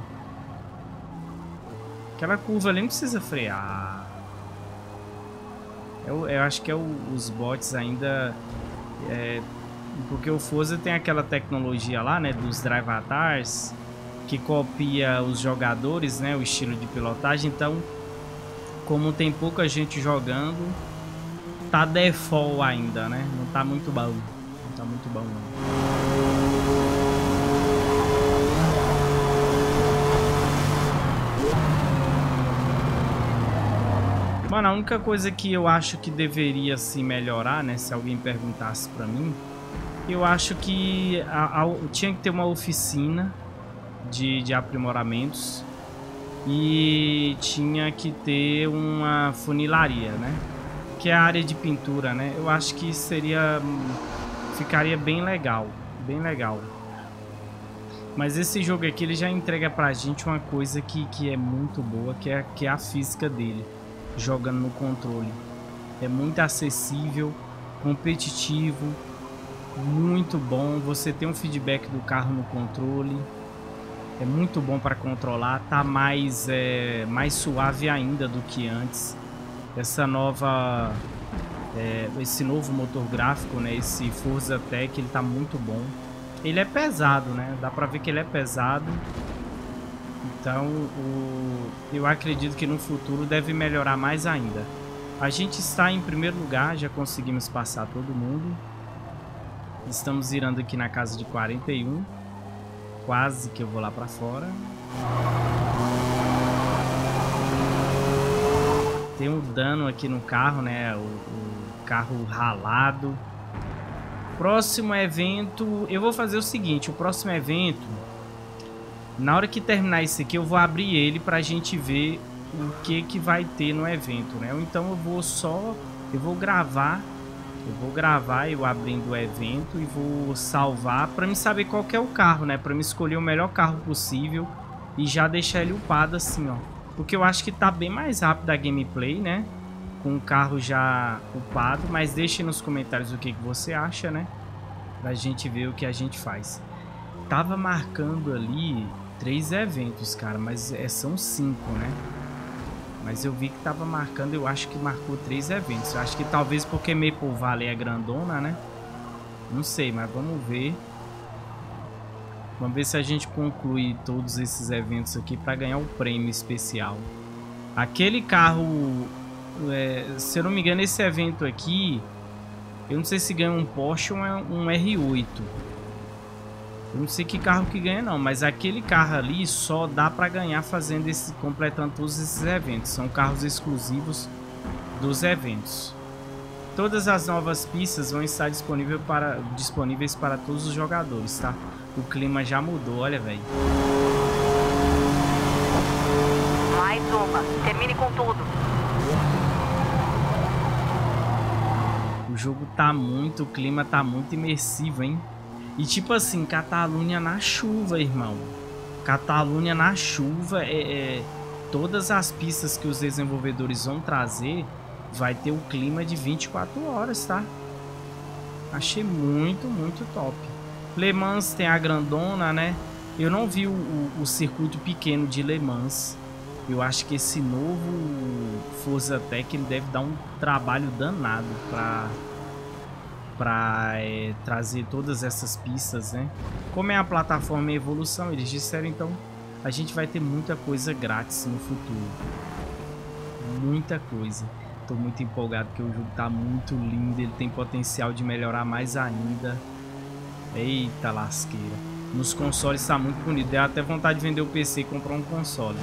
Aquela curva ali não precisa frear. Eu, eu acho que é o, os bots ainda... É, porque o Forza tem aquela tecnologia lá, né, dos Drive Avatars, que copia os jogadores, né, o estilo de pilotagem. Então, como tem pouca gente jogando, tá default ainda, né? Não tá muito bom. Não tá muito bom, não. Mano, a única coisa que eu acho que deveria se melhorar, né, se alguém perguntasse pra mim, eu acho que a, a, tinha que ter uma oficina de, de aprimoramentos e tinha que ter uma funilaria, né, que é a área de pintura, né. Eu acho que seria, ficaria bem legal, bem legal. Mas esse jogo aqui, ele já entrega pra gente uma coisa que, que é muito boa, que é, que é a física dele. Jogando no controle, é muito acessível, competitivo, muito bom. Você tem um feedback do carro no controle, é muito bom para controlar. Tá mais é, mais suave ainda do que antes. Essa nova, é, esse novo motor gráfico, né? Esse Forza Tech, ele tá muito bom. Ele é pesado, né? Dá para ver que ele é pesado. Então, o, eu acredito que no futuro deve melhorar mais ainda. A gente está em primeiro lugar, já conseguimos passar todo mundo. Estamos virando aqui na casa de quarenta e um. Quase que eu vou lá para fora. Tem um dano aqui no carro, né? O, o carro ralado. Próximo evento, eu vou fazer o seguinte, o próximo evento... Na hora que terminar esse aqui, eu vou abrir ele pra gente ver o que que vai ter no evento, né? Ou então eu vou só... Eu vou gravar... Eu vou gravar eu abrindo o evento e vou salvar pra me saber qual que é o carro, né? Pra me escolher o melhor carro possível e já deixar ele upado assim, ó. Porque eu acho que tá bem mais rápido a gameplay, né? Com o carro já upado. Mas deixe nos comentários o que que você acha, né? Pra gente ver o que a gente faz. Tava marcando ali... Três eventos, cara, mas é, são cinco, né? Mas eu vi que tava marcando, eu acho que marcou três eventos. Eu acho que talvez porque Maple Valley é grandona, né? Não sei, mas vamos ver. Vamos ver se a gente conclui todos esses eventos aqui para ganhar um prêmio especial. Aquele carro, é, se eu não me engano, esse evento aqui, eu não sei se ganha um Porsche ou um R oito. Eu não sei que carro que ganha não, mas aquele carro ali só dá para ganhar fazendo esse, completando todos esses eventos. São carros exclusivos dos eventos. Todas as novas pistas vão estar disponível para, disponíveis para todos os jogadores, tá? O clima já mudou, olha, velho. Mais uma, termine com tudo. O jogo tá muito, o clima tá muito imersivo, hein? E tipo assim, Catalunha na chuva, irmão. Catalunha na chuva, é, é, todas as pistas que os desenvolvedores vão trazer vai ter o clima de vinte e quatro horas, tá? Achei muito, muito top. Le Mans tem a grandona, né? Eu não vi o, o, o circuito pequeno de Le Mans. Eu acho que esse novo Forza Tech ele deve dar um trabalho danado pra... para é, trazer todas essas pistas, né? Como é a plataforma em evolução, eles disseram, então a gente vai ter muita coisa grátis no futuro. Muita coisa. Tô muito empolgado porque o jogo tá muito lindo, ele tem potencial de melhorar mais ainda. Eita lasqueira. Nos consoles tá muito bonito, deu até vontade de vender o P C e comprar um console.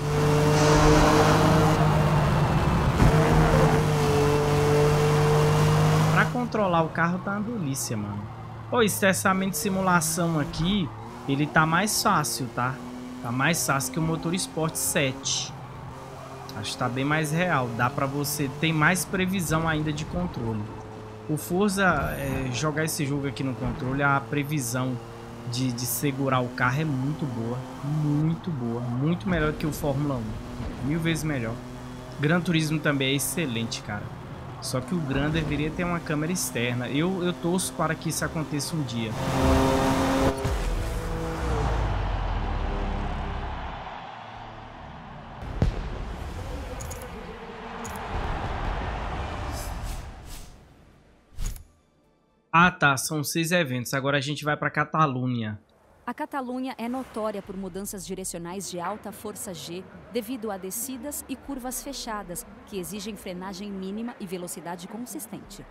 Pra controlar o carro tá uma delícia, mano. Pô, esse testamento de simulação aqui, ele tá mais fácil, tá? Tá mais fácil que o Motor Sport sete. Acho que tá bem mais real. Dá pra você... Tem mais previsão ainda de controle. O Forza, é, jogar esse jogo aqui no controle, a previsão de, de segurar o carro é muito boa. Muito boa. Muito melhor que o Fórmula um. Mil vezes melhor. Gran Turismo também é excelente, cara. Só que o Gran deveria ter uma câmera externa. Eu, eu torço para que isso aconteça um dia. Ah, tá. São seis eventos. Agora a gente vai para Catalunha. A Catalunha é notória por mudanças direcionais de alta força G devido a descidas e curvas fechadas que exigem frenagem mínima e velocidade consistente.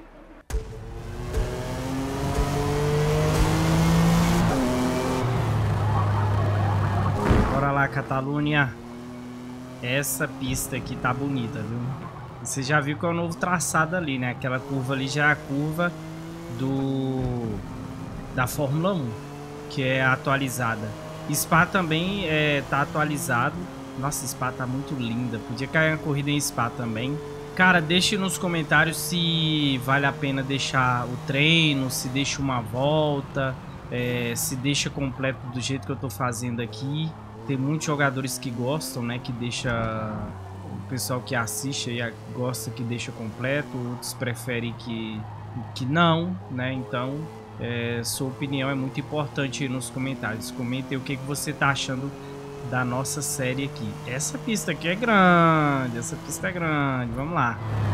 Bora lá, Catalunha. Essa pista aqui tá bonita, viu? Você já viu que é o novo traçado ali, né? Aquela curva ali já é a curva do da Fórmula um, que é atualizada. Spa também é, tá atualizado. Nossa, Spa tá muito linda. Podia cair uma corrida em Spa também. Cara, deixe nos comentários se vale a pena deixar o treino, se deixa uma volta, é, se deixa completo do jeito que eu tô fazendo aqui. Tem muitos jogadores que gostam, né? Que deixa... O pessoal que assiste aí gosta que deixa completo. Outros preferem que, que não, né? Então, é, sua opinião é muito importante aí nos comentários. Comentem o que, que você tá achando da nossa série aqui. Essa pista aqui é grande. Essa pista é grande. Vamos lá.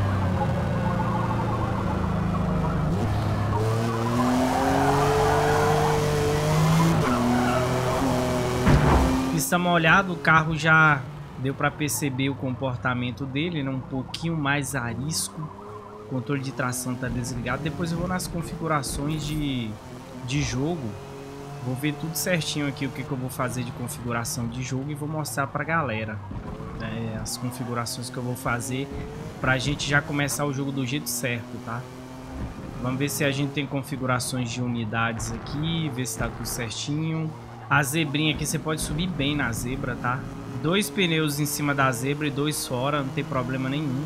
Pista molhada, o carro já deu para perceber o comportamento dele, né? Um pouquinho mais arisco. O controle de tração tá desligado. Depois eu vou nas configurações de, de jogo. Vou ver tudo certinho aqui o que, que eu vou fazer de configuração de jogo e vou mostrar pra galera, né, as configurações que eu vou fazer pra gente já começar o jogo do jeito certo, tá? Vamos ver se a gente tem configurações de unidades aqui, ver se tá tudo certinho. A zebrinha aqui você pode subir bem na zebra, tá? Dois pneus em cima da zebra e dois fora, não tem problema nenhum.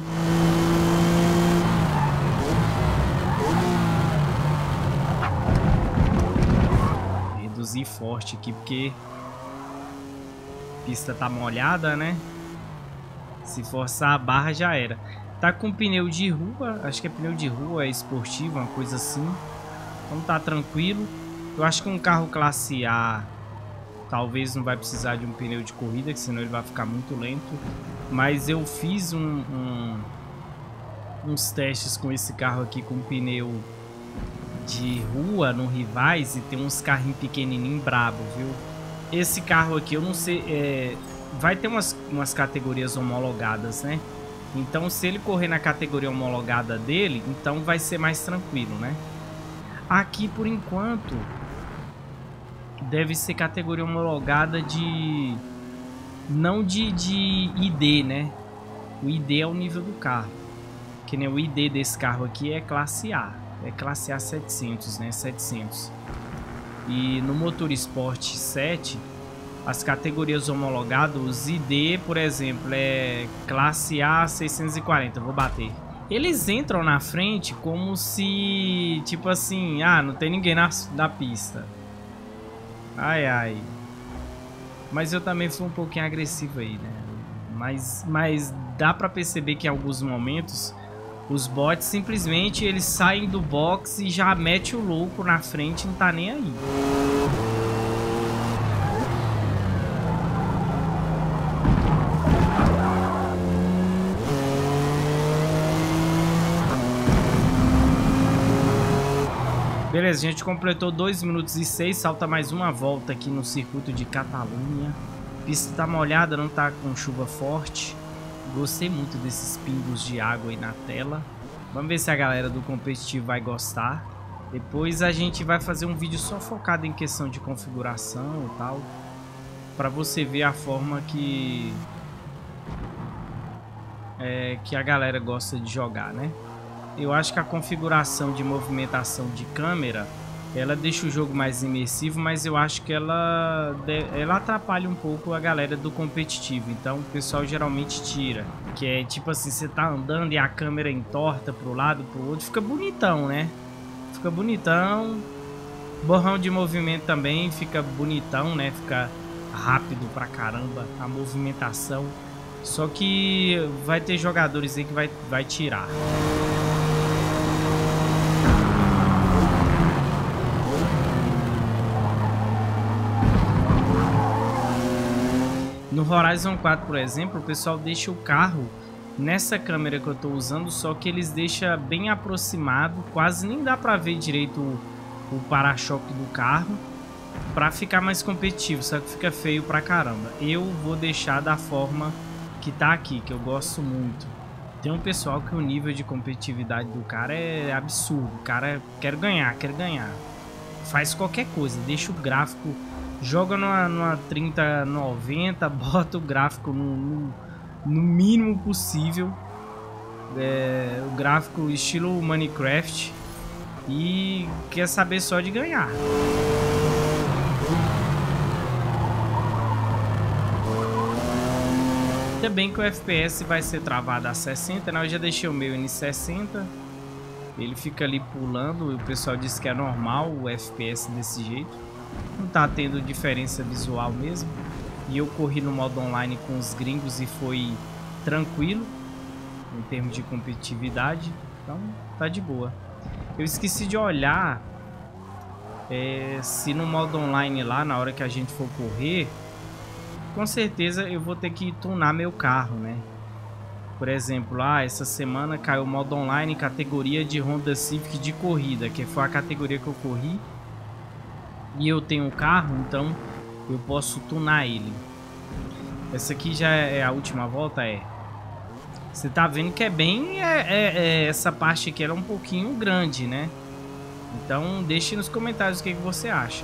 Reduzir forte aqui porque a pista tá molhada, né? Se forçar a barra já era. Tá com pneu de rua, acho que é pneu de rua, é esportivo, uma coisa assim. Então tá tranquilo. Eu acho que um carro classe A talvez não vai precisar de um pneu de corrida, que senão ele vai ficar muito lento. Mas eu fiz um, um, uns testes com esse carro aqui com pneu de rua no Rivais e tem uns carrinhos pequenininhos brabo, viu? Esse carro aqui, eu não sei, é, vai ter umas, umas categorias homologadas, né? Então se ele correr na categoria homologada dele, então vai ser mais tranquilo, né? Aqui por enquanto deve ser categoria homologada de... Não de, de I D, né? O I D é o nível do carro. Que nem o I D desse carro aqui é classe A. É classe A setecentos, né? setecentos. E no Motor Sport sete, as categorias homologadas, os I D, por exemplo, é classe A seiscentos e quarenta. Vou bater. Eles entram na frente como se... Tipo assim, ah, não tem ninguém na, na pista. Ai, ai. Mas eu também fui um pouquinho agressivo aí, né? Mas, mas dá pra perceber que em alguns momentos os bots simplesmente eles saem do box e já mete o louco na frente e não tá nem aí. Beleza, a gente completou dois minutos e seis, salta mais uma volta aqui no circuito de Catalunha. pista tá molhada, não tá com chuva forte. Gostei muito desses pingos de água aí na tela. Vamos ver se a galera do competitivo vai gostar. Depois a gente vai fazer um vídeo só focado em questão de configuração e tal, para você ver a forma que é, que a galera gosta de jogar, né? Eu acho que a configuração de movimentação de câmera, ela deixa o jogo mais imersivo, mas eu acho que ela, ela atrapalha um pouco a galera do competitivo. Então o pessoal geralmente tira. Que é tipo assim, você tá andando e a câmera entorta pro lado, pro outro. Fica bonitão, né? Fica bonitão. Borrão de movimento também fica bonitão, né? Fica rápido pra caramba a movimentação. Só que vai ter jogadores aí que vai, vai tirar. No Horizon quatro, por exemplo, o pessoal deixa o carro nessa câmera que eu estou usando, só que eles deixam bem aproximado, quase nem dá para ver direito o, o para-choque do carro, para ficar mais competitivo, só que fica feio pra caramba. Eu vou deixar da forma que tá aqui, que eu gosto muito. Tem um pessoal que o nível de competitividade do cara é absurdo, o cara quer ganhar, quer ganhar. Faz qualquer coisa, deixa o gráfico... Joga numa, numa trinta noventa, bota o gráfico no, no, no mínimo possível. É, o gráfico estilo Minecraft. E quer saber só de ganhar. Ainda bem que o F P S vai ser travado a sessenta, né? Eu já deixei o meu em sessenta. Ele fica ali pulando. O pessoal disse que é normal o F P S desse jeito. Não tá tendo diferença visual mesmo. E eu corri no modo online com os gringos e foi tranquilo em termos de competitividade. Então tá de boa. Eu esqueci de olhar é, se no modo online lá, na hora que a gente for correr, com certeza eu vou ter que tunar meu carro, né? Por exemplo, lá essa semana caiu o modo online categoria de Honda Civic de corrida, que foi a categoria que eu corri. E eu tenho um carro, então eu posso tunar ele. Essa aqui já é a última volta, é. Você tá vendo que é bem... É, é, é, essa parte aqui ela é um pouquinho grande, né? Então deixe nos comentários o que, que você acha.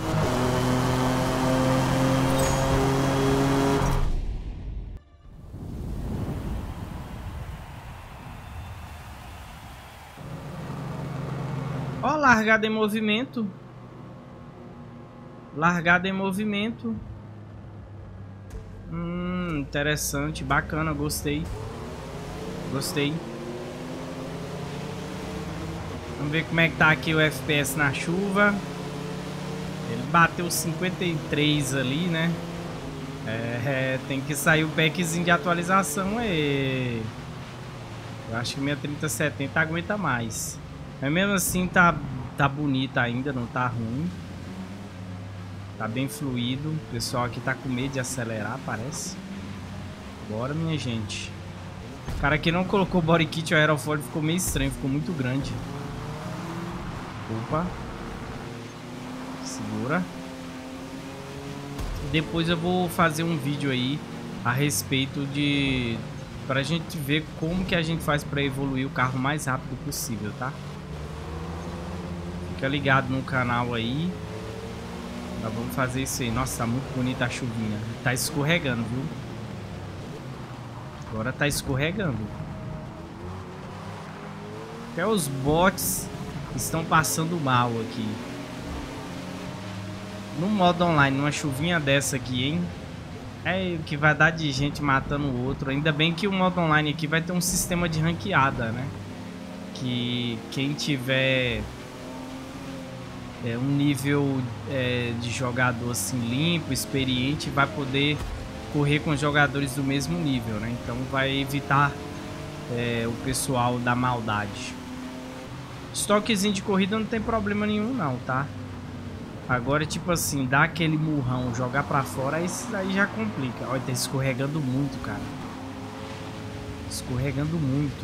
Ó, largada em movimento. Largada em movimento. Hum, interessante, bacana, gostei. Gostei. Vamos ver como é que tá aqui o F P S na chuva. Ele bateu cinquenta e três ali, né? É, tem que sair o packzinho de atualização aí. Eu acho que minha trinta setenta aguenta mais. Mas mesmo assim tá, tá bonita ainda, não tá ruim. Tá bem fluido. O pessoal aqui tá com medo de acelerar, parece. Bora, minha gente. O cara aqui não colocou o body kit, o aerofólio ficou meio estranho, ficou muito grande. Opa. Segura. Depois eu vou fazer um vídeo aí a respeito de... pra gente ver como que a gente faz pra evoluir o carro o mais rápido possível, tá? Fica ligado no canal aí. Tá, vamos fazer isso aí. Nossa, tá muito bonita a chuvinha. Tá escorregando, viu? Agora tá escorregando. Até os bots estão passando mal aqui. No modo online, numa chuvinha dessa aqui, hein? É o que vai dar de gente matando o outro. Ainda bem que o modo online aqui vai ter um sistema de ranqueada, né? Que quem tiver... É, um nível é, de jogador assim limpo, experiente, vai poder correr com jogadores do mesmo nível, né? Então vai evitar é, o pessoal da maldade. Estoquezinho de corrida não tem problema nenhum não, tá? Agora tipo assim, dar aquele murrão, jogar pra fora, isso aí já complica. Olha, tá escorregando muito, cara. Escorregando muito.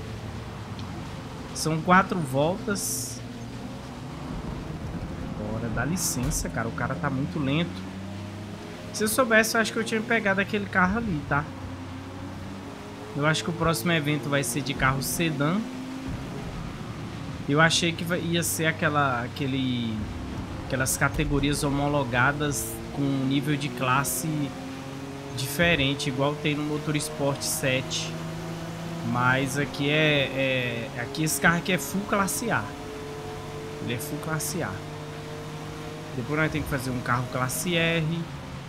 São quatro voltas. Dá licença, cara. O cara tá muito lento. Se eu soubesse, eu acho que eu tinha pegado aquele carro ali, tá? Eu acho que o próximo evento vai ser de carro sedã. Eu achei que ia ser aquela, aquele, aquelas categorias homologadas com nível de classe diferente, igual tem no Motorsport sete. Mas aqui é, é... Aqui esse carro aqui é full classe A. Ele é full classe A. Depois nós temos que fazer um carro classe R.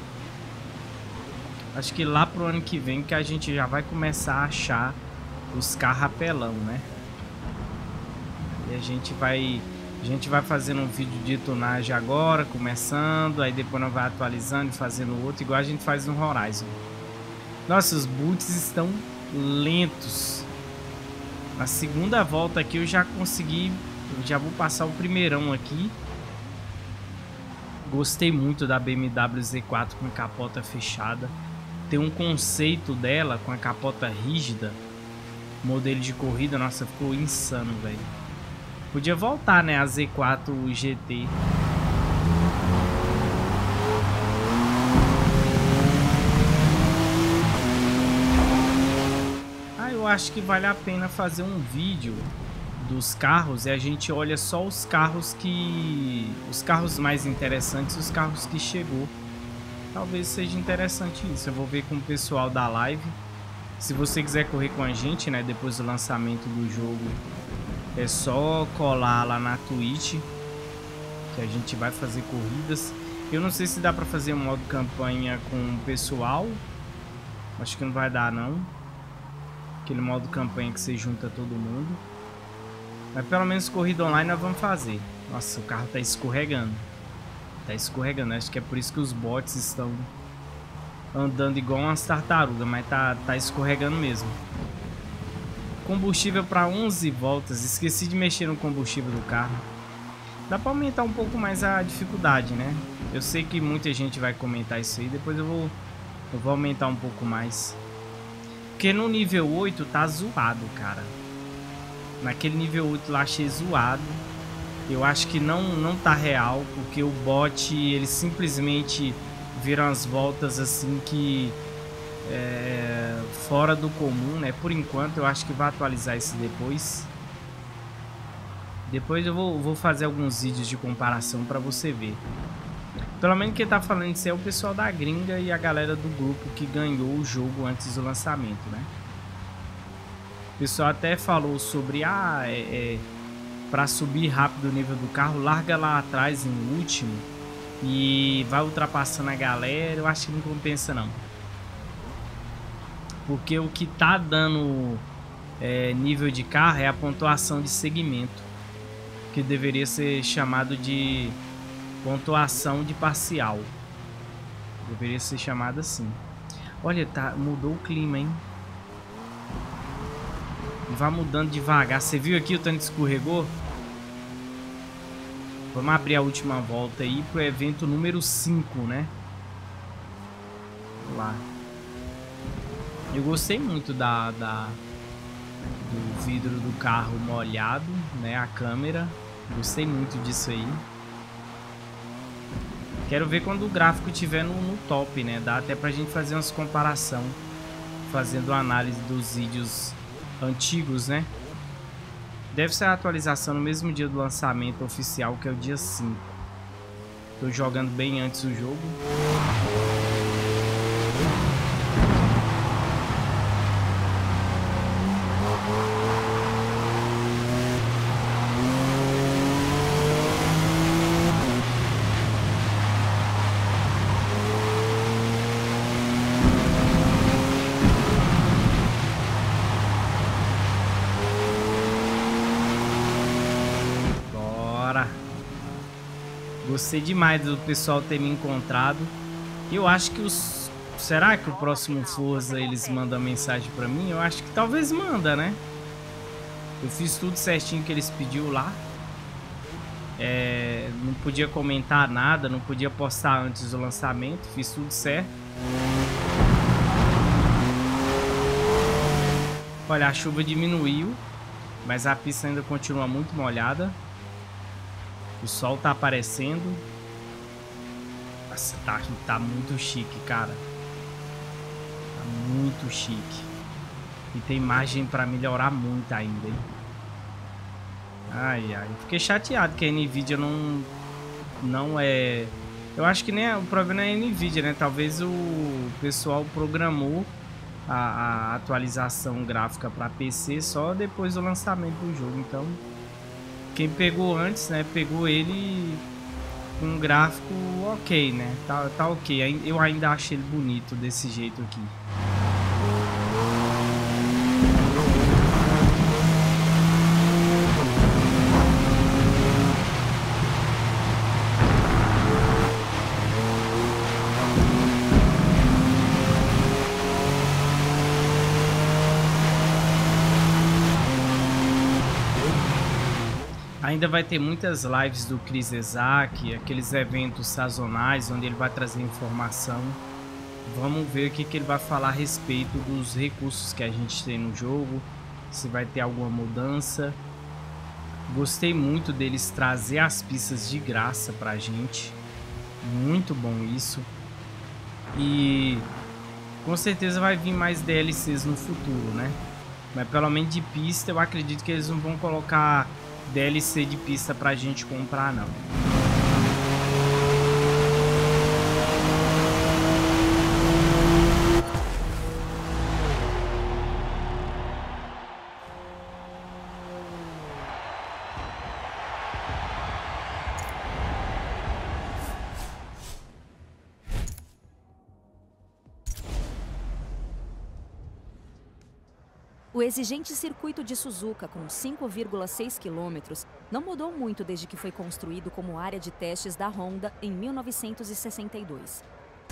Acho que lá pro ano que vem que a gente já vai começar a achar os carros apelão, né? E a gente vai... A gente vai fazendo um vídeo de tunagem agora, começando. Aí depois nós vai atualizando e fazendo outro, igual a gente faz no Horizon. Nossa, os boots estão lentos. Na segunda volta aqui eu já consegui... Eu já vou passar o primeirão aqui. Gostei muito da B M W Z quatro com capota fechada. Tem um conceito dela com a capota rígida. Modelo de corrida, nossa, ficou insano, velho. Podia voltar, né, a Z quatro G T. Ah, eu acho que vale a pena fazer um vídeo dos carros e a gente olha só os carros que... Os carros mais interessantes, os carros que chegou. Talvez seja interessante isso. Eu vou ver com o pessoal da live. Se você quiser correr com a gente, né, depois do lançamento do jogo, é só colar lá na Twitch, que a gente vai fazer corridas. Eu não sei se dá pra fazer um modo campanha com o pessoal. Acho que não vai dar, não. Aquele modo campanha que você junta todo mundo. Mas pelo menos corrida online nós vamos fazer. Nossa, o carro tá escorregando. Tá escorregando, acho que é por isso que os bots estão andando igual umas tartarugas, mas tá, tá escorregando mesmo. Combustível para onze voltas, esqueci de mexer no combustível do carro. Dá para aumentar um pouco mais a dificuldade, né? Eu sei que muita gente vai comentar isso aí, depois eu vou, eu vou aumentar um pouco mais. Porque no nível oito tá zoado, cara. Naquele nível oito lá achei zoado. Eu acho que não, não tá real, porque o bot, ele simplesmente vira umas voltas assim que... É, fora do comum, né? Por enquanto, eu acho que vai atualizar isso depois. Depois eu vou, vou fazer alguns vídeos de comparação pra você ver. Pelo menos quem tá falando isso é o pessoal da gringa e a galera do grupo que ganhou o jogo antes do lançamento, né? O pessoal até falou sobre... Ah, é... é para subir rápido o nível do carro, larga lá atrás em último e vai ultrapassando a galera. Eu acho que não compensa não, porque o que tá dando é, nível de carro é a pontuação de segmento, que deveria ser chamado de pontuação de parcial. Deveria ser chamado assim. Olha, tá, mudou o clima, hein? Vai mudando devagar. Você viu aqui o tanto que escorregou? Vamos abrir a última volta aí pro evento número cinco, né? Vamos lá. Eu gostei muito da, da do vidro do carro molhado, né? A câmera. Gostei muito disso aí. Quero ver quando o gráfico estiver no, no top, né? Dá até pra gente fazer umas comparação, fazendo análise dos vídeos antigos, né? Deve ser a atualização no mesmo dia do lançamento oficial, que é o dia cinco. Tô jogando bem antes do jogo. Gostei demais do pessoal ter me encontrado. Eu acho que os... Será que o próximo Forza eles mandam mensagem pra mim? Eu acho que talvez manda, né? Eu fiz tudo certinho que eles pediu lá. É... Não podia comentar nada, não podia postar antes do lançamento. Fiz tudo certo. Olha, a chuva diminuiu, mas a pista ainda continua muito molhada. O sol tá aparecendo. Nossa, tá, tá muito chique, cara. Tá muito chique. E tem margem pra melhorar muito ainda, hein? Ai, ai. Fiquei chateado que a Nvidia não... Não é... Eu acho que nem é, o problema é a Nvidia, né? Talvez o pessoal programou a, a atualização gráfica pra P C só depois do lançamento do jogo. Então, quem pegou antes, né? Pegou ele... um gráfico ok, né? Tá, tá ok. Eu ainda acho ele bonito desse jeito aqui. Ainda vai ter muitas lives do Chris Ezak, aqueles eventos sazonais onde ele vai trazer informação. Vamos ver o que, que ele vai falar a respeito dos recursos que a gente tem no jogo, se vai ter alguma mudança. Gostei muito deles trazer as pistas de graça pra gente. Muito bom isso. E com certeza vai vir mais D L Cs no futuro, né? Mas pelo menos de pista eu acredito que eles não vão colocar D L C de pista pra gente comprar, não. O exigente circuito de Suzuka, com cinco vírgula seis quilômetros, não mudou muito desde que foi construído como área de testes da Honda em mil novecentos e sessenta e dois.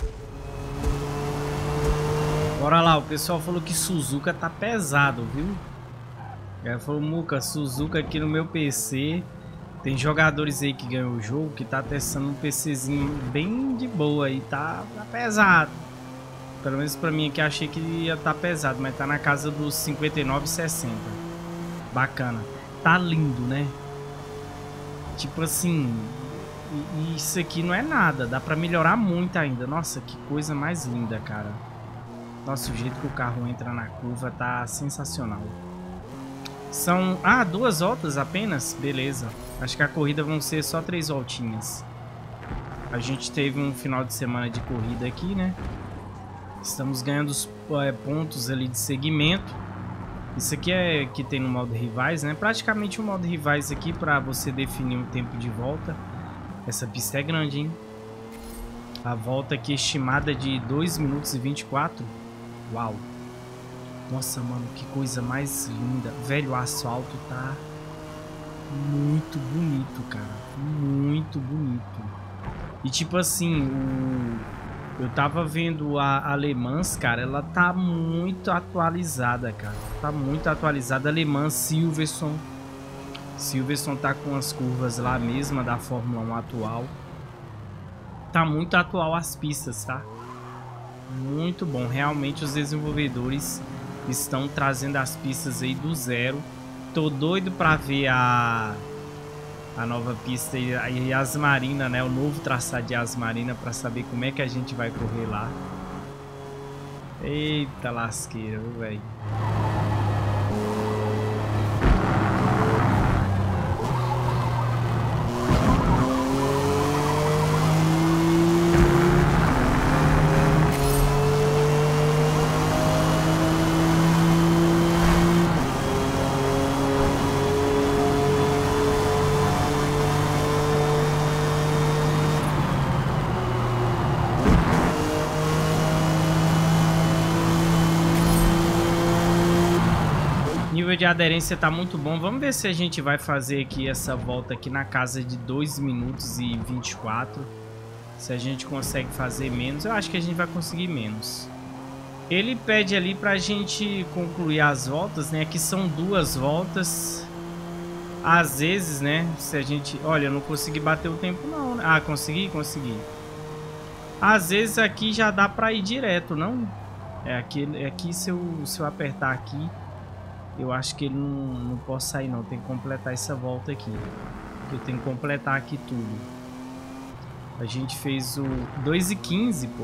Bora lá, o pessoal falou que Suzuka tá pesado, viu? Ela falou, Muca, Suzuka aqui no meu P C. Tem jogadores aí que ganhou o jogo que tá testando um PCzinho bem de boa aí, tá, tá pesado. Pelo menos pra mim aqui, achei que ia estar tá pesado, mas tá na casa dos cinquenta e nove e sessenta. Bacana. Tá lindo, né? Tipo assim, isso aqui não é nada, dá pra melhorar muito ainda. Nossa, que coisa mais linda, cara. Nossa, o jeito que o carro entra na curva tá sensacional. São, ah, duas voltas apenas? Beleza. Acho que a corrida vão ser só três voltinhas. A gente teve um final de semana de corrida aqui, né? Estamos ganhando os é, pontos ali de segmento. Isso aqui é que tem no modo rivais, né? Praticamente um modo rivais aqui para você definir um tempo de volta. Essa pista é grande, hein? A volta aqui estimada de dois minutos e vinte e quatro. Uau! Nossa, mano, que coisa mais linda. Velho, o asfalto tá muito bonito, cara. Muito bonito. E tipo assim, o... eu tava vendo a Alemãs, cara, ela tá muito atualizada, cara. Tá muito atualizada. Alemã, Silverstone. Silverstone tá com as curvas lá mesma da Fórmula um atual. Tá muito atual as pistas, tá? Muito bom. Realmente os desenvolvedores estão trazendo as pistas aí do zero. Tô doido pra ver a... a nova pista e a Yasmarina, né? O novo traçado de Yasmarina, para saber como é que a gente vai correr lá. Eita lasqueira, velho. De aderência tá muito bom. Vamos ver se a gente vai fazer aqui essa volta aqui na casa de dois minutos e vinte e quatro. Se a gente consegue fazer menos, eu acho que a gente vai conseguir menos. Ele pede ali pra gente concluir as voltas, né? Aqui são duas voltas. Às vezes, né? Se a gente... Olha, eu não consegui bater o tempo não, né? Ah, consegui? Consegui. Às vezes aqui já dá pra ir direto, não? É aqui, é aqui se, eu, se eu apertar aqui... Eu acho que ele não, não pode sair não, tem que completar essa volta aqui. Eu tenho que completar aqui tudo. A gente fez o dois e quinze, pô.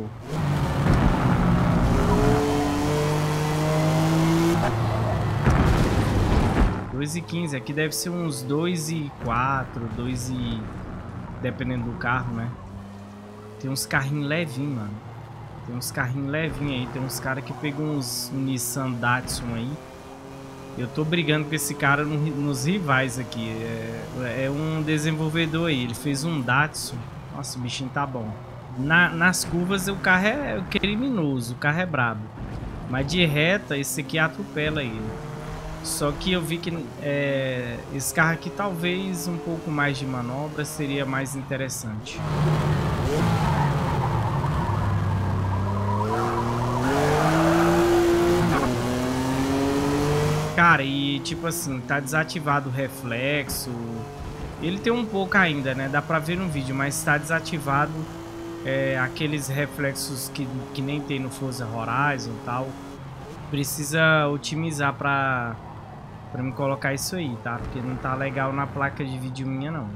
dois e quinze, aqui deve ser uns dois e quatro, dois e... dependendo do carro, né? Tem uns carrinhos levinhos, mano. Tem uns carrinhos levinhos aí. Tem uns caras que pegam uns um Nissan Datsun aí. Eu tô brigando com esse cara no, nos rivais aqui. É, é um desenvolvedor aí. Ele fez um Datsun. Nossa, o bichinho tá bom. Na, nas curvas o carro é criminoso. O carro é brabo. Mas de reta, esse aqui atropela ele. Só que eu vi que é, esse carro aqui talvez um pouco mais de manobra seria mais interessante. Cara, e tipo assim, tá desativado o reflexo. Ele tem um pouco ainda, né? Dá pra ver no vídeo, mas tá desativado é, aqueles reflexos que, que nem tem no Forza Horizon e tal. Precisa otimizar pra... pra me colocar isso aí, tá? Porque não tá legal na placa de vídeo minha, não.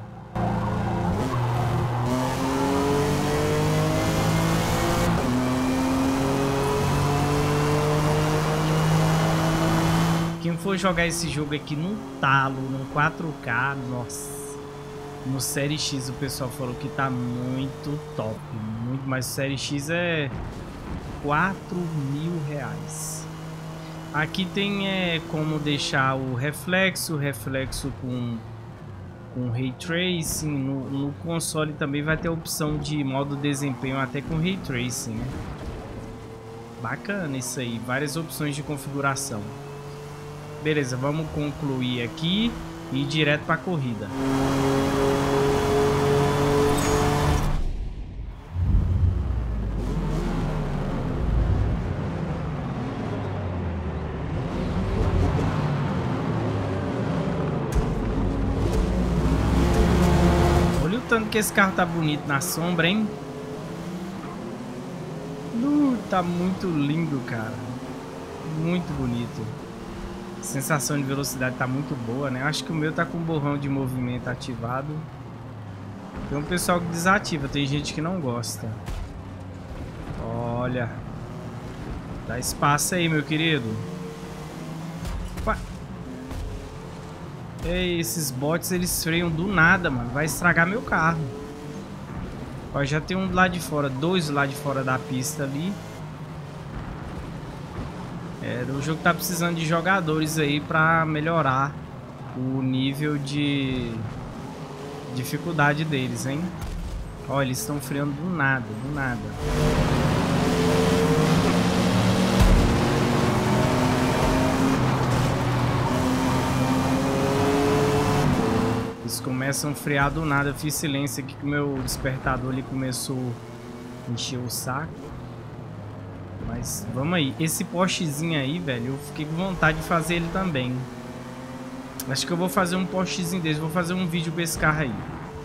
Quem for jogar esse jogo aqui no talo, no quatro K, nossa. No Série X o pessoal falou que tá muito top. Muito, mas o Série X é quatro mil reais. Aqui tem é, como deixar o reflexo, reflexo com, com Ray Tracing. No, no console também vai ter a opção de modo desempenho até com Ray Tracing, né? Bacana isso aí, várias opções de configuração. Beleza, vamos concluir aqui e ir direto para a corrida. Tanto que esse carro tá bonito na sombra, hein? Uh, tá muito lindo, cara. Muito bonito. A sensação de velocidade tá muito boa, né? Acho que o meu tá com o borrão de movimento ativado. Tem um pessoal que desativa, tem gente que não gosta. Olha. Dá espaço aí, meu querido. Opa. Ei, esses bots eles freiam do nada, mano. Vai estragar meu carro. Ó, já tem um do lado de fora, dois do lado de fora da pista ali. É, o jogo tá precisando de jogadores aí pra melhorar o nível de dificuldade deles, hein? Ó, eles estão freando do nada, do nada. Eles começam a frear do nada. Eu fiz silêncio aqui que o meu despertador ali começou a encher o saco. Mas vamos aí. Esse postezinho aí, velho, eu fiquei com vontade de fazer ele também. Acho que eu vou fazer um postezinho desse. Vou fazer um vídeo com esse carro aí.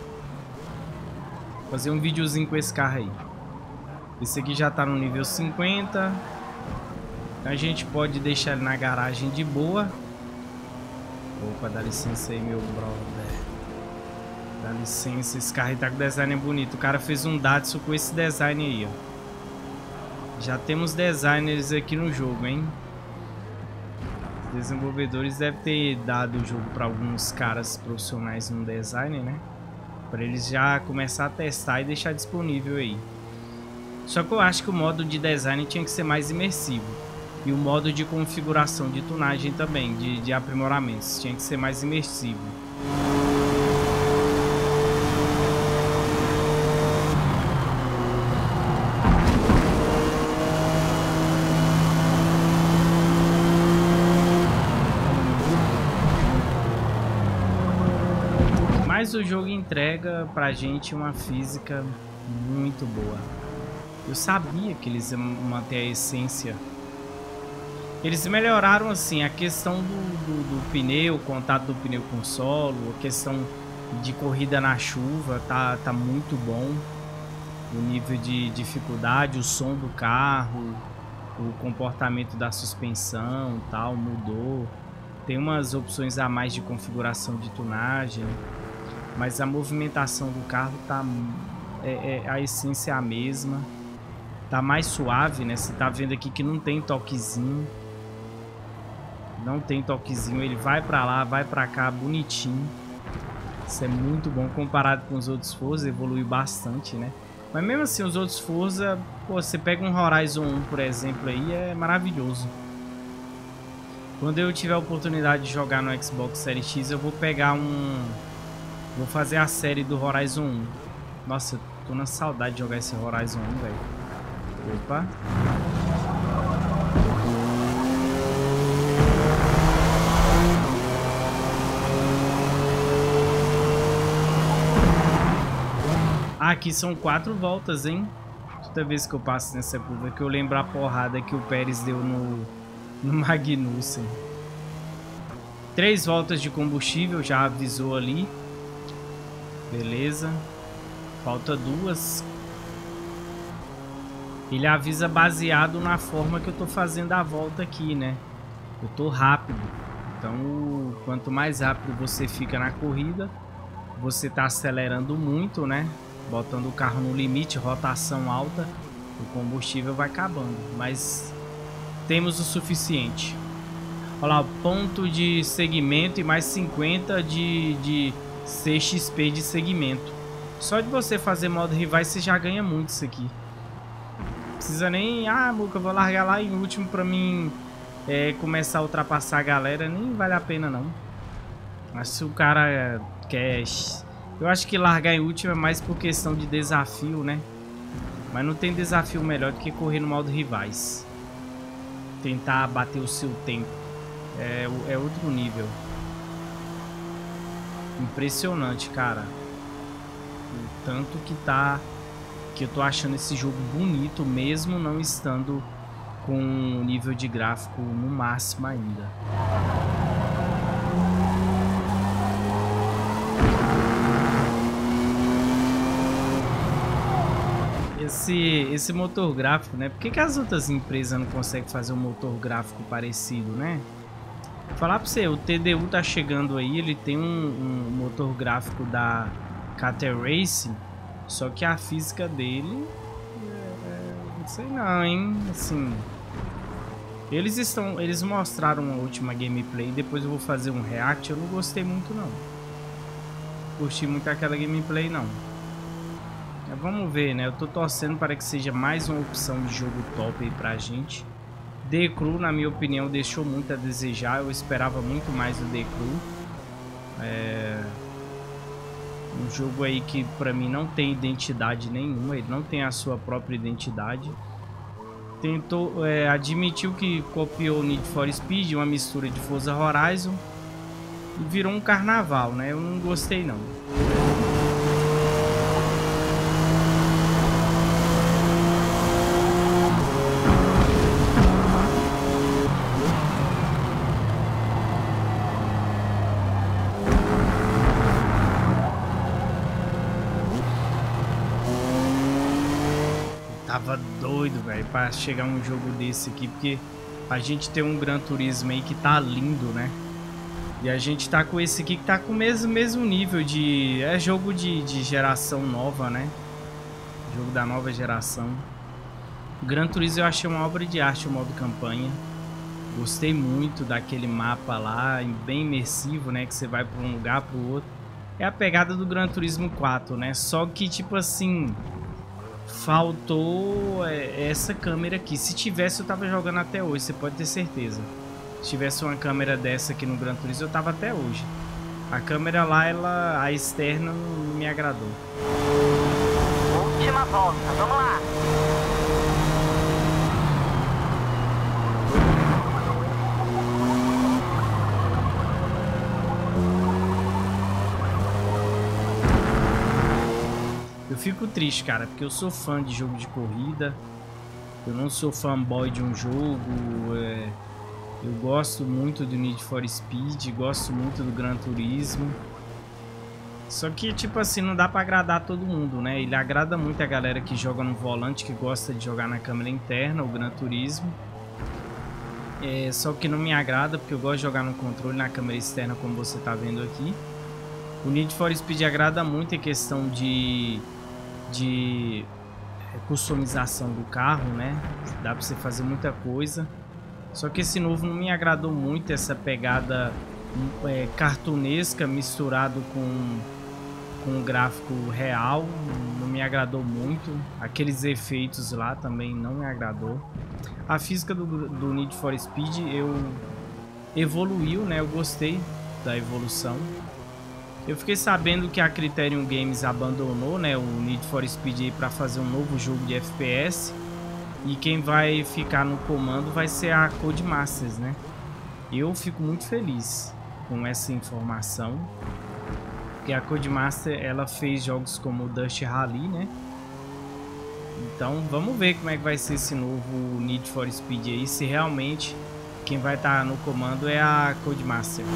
Fazer um videozinho com esse carro aí. Esse aqui já tá no nível cinquenta. A gente pode deixar ele na garagem de boa. Opa, dá licença aí, meu brother. Dá licença, esse carro aí tá com design bonito. O cara fez um Datsun com esse design aí, ó. Já temos designers aqui no jogo, hein? Os desenvolvedores devem ter dado o jogo para alguns caras profissionais no design, né? Para eles já começar a testar e deixar disponível aí. Só que eu acho que o modo de design tinha que ser mais imersivo. E o modo de configuração de tunagem também, de, de aprimoramentos, tinha que ser mais imersivo. Mas o jogo entrega pra gente uma física muito boa. Eu sabia que eles iam manter a essência. Eles melhoraram assim a questão do, do, do pneu, o contato do pneu com o solo, a questão de corrida na chuva, tá, tá muito bom. O nível de dificuldade, o som do carro, o comportamento da suspensão, tal, mudou. Tem umas opções a mais de configuração de tunagem, mas a movimentação do carro tá é, é, a essência é a mesma. Tá mais suave, né? Você tá vendo aqui que não tem toquezinho. Não tem toquezinho. Ele vai pra lá, vai pra cá, bonitinho. Isso é muito bom comparado com os outros Forza. Evoluiu bastante, né? Mas mesmo assim, os outros Forza... Pô, você pega um Horizon um, por exemplo, aí, é maravilhoso. Quando eu tiver a oportunidade de jogar no Xbox Series X, eu vou pegar um... Vou fazer a série do Horizon um. Nossa, eu tô na saudade de jogar esse Horizon um, velho. Opa. Ah, aqui são quatro voltas, hein? Toda vez que eu passo nessa curva que eu lembro a porrada que o Pérez deu no, no Magnussen. Três voltas de combustível, já avisou ali. Beleza. Falta duas. Ele avisa baseado na forma que eu tô fazendo a volta aqui, né? Eu tô rápido. Então, quanto mais rápido você fica na corrida, você tá acelerando muito, né? Botando o carro no limite, rotação alta, o combustível vai acabando. Mas temos o suficiente. Olha lá, ponto de segmento e mais cinquenta de, de C X P de segmento. Só de você fazer modo rivais você já ganha muito isso aqui. Não precisa nem... Ah, Muca, eu vou largar lá em último pra mim é, começar a ultrapassar a galera. Nem vale a pena, não. Mas se o cara quer... Eu acho que largar em último é mais por questão de desafio, né? Mas não tem desafio melhor do que correr no modo rivais. Tentar bater o seu tempo. É, é outro nível. Impressionante, cara. O tanto que tá... Que eu tô achando esse jogo bonito, mesmo não estando com um nível de gráfico no máximo ainda. Esse, esse motor gráfico, né? Por que, que as outras empresas não conseguem fazer um motor gráfico parecido, né? Vou falar pra você, o T D U tá chegando aí, ele tem um, um motor gráfico da Cater Racing, só que a física dele, é, não sei não, hein? Assim, eles estão, eles mostraram a última gameplay, depois eu vou fazer um react, eu não gostei muito não. Curti muito aquela gameplay não. Vamos ver, né? Eu tô torcendo para que seja mais uma opção de jogo top aí pra gente. The Crew, na minha opinião, deixou muito a desejar. Eu esperava muito mais do The Crew. É... Um jogo aí que pra mim não tem identidade nenhuma. Ele não tem a sua própria identidade. Tentou, é, admitiu que copiou Need for Speed, uma mistura de Forza Horizon. E virou um carnaval, né? Eu não gostei não. Tava doido, velho, pra chegar um jogo desse aqui, porque a gente tem um Gran Turismo aí que tá lindo, né? E a gente tá com esse aqui que tá com o mesmo, mesmo nível de... É jogo de, de geração nova, né? Jogo da nova geração. O Gran Turismo eu achei uma obra de arte o modo campanha. Gostei muito daquele mapa lá, bem imersivo, né? Que você vai pra um lugar, pro outro. É a pegada do Gran Turismo quatro, né? Só que, tipo assim... Faltou é, essa câmera aqui. Se tivesse, eu tava jogando até hoje, você pode ter certeza. Se tivesse uma câmera dessa aqui no Gran Turismo, eu tava até hoje. A câmera lá, ela, a externa, não me agradou. Última volta, vamos lá. Eu fico triste, cara, porque eu sou fã de jogo de corrida. Eu não sou fanboy de um jogo. É... Eu gosto muito do Need for Speed, gosto muito do Gran Turismo. Só que, tipo assim, não dá pra agradar todo mundo, né? Ele agrada muito a galera que joga no volante, que gosta de jogar na câmera interna, o Gran Turismo. É... Só que não me agrada, porque eu gosto de jogar no controle, na câmera externa, como você tá vendo aqui. O Need for Speed agrada muito em questão de... de customização do carro, né? Dá pra você fazer muita coisa. Só que esse novo não me agradou muito, essa pegada é, cartunesca misturado com, com um gráfico real. Não me agradou muito. Aqueles efeitos lá também não me agradou. A física do, do Need for Speed eu evoluiu, né? Eu gostei da evolução. Eu fiquei sabendo que a Criterion Games abandonou, né, o Need for Speed para fazer um novo jogo de F P S. E quem vai ficar no comando vai ser a Codemasters, né? Eu fico muito feliz com essa informação. Porque a Codemasters, ela fez jogos como o Dust Rally, né? Então vamos ver como é que vai ser esse novo Need for Speed aí. Se realmente quem vai estar no comando é a Codemasters.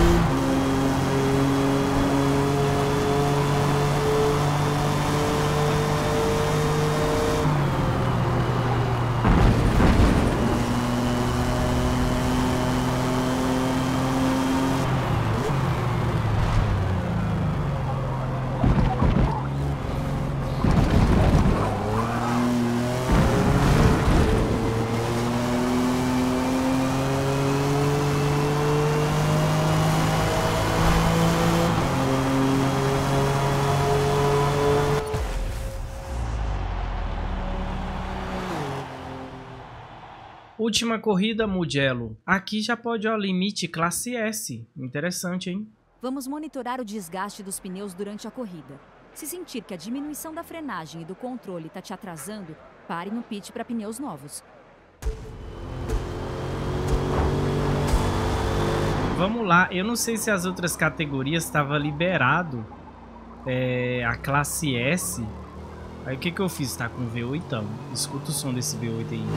Última corrida, Mugello. Aqui já pode, ó, limite classe S. Interessante, hein? Vamos monitorar o desgaste dos pneus durante a corrida. Se sentir que a diminuição da frenagem e do controle está te atrasando, pare no pit para pneus novos. Vamos lá. Eu não sei se as outras categorias estava liberado é, a classe S. Aí o que que eu fiz? Tá com V oito, então. Escuta o som desse V oito aí.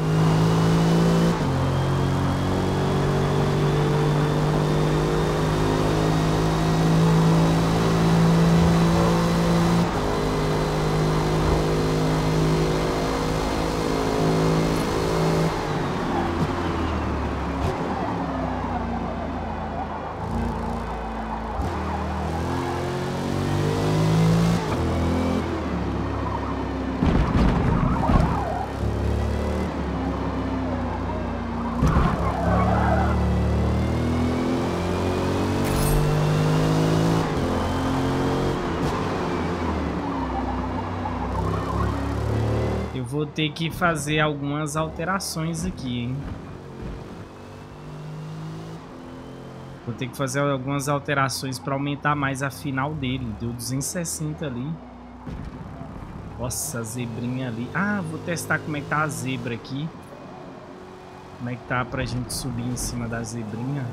Vou ter que fazer algumas alterações aqui, hein? Vou ter que fazer algumas alterações para aumentar mais a final dele. Deu duzentos e sessenta ali. Nossa, a zebrinha ali. Ah, vou testar como é que tá a zebra aqui. Como é que tá pra gente subir em cima da zebrinha.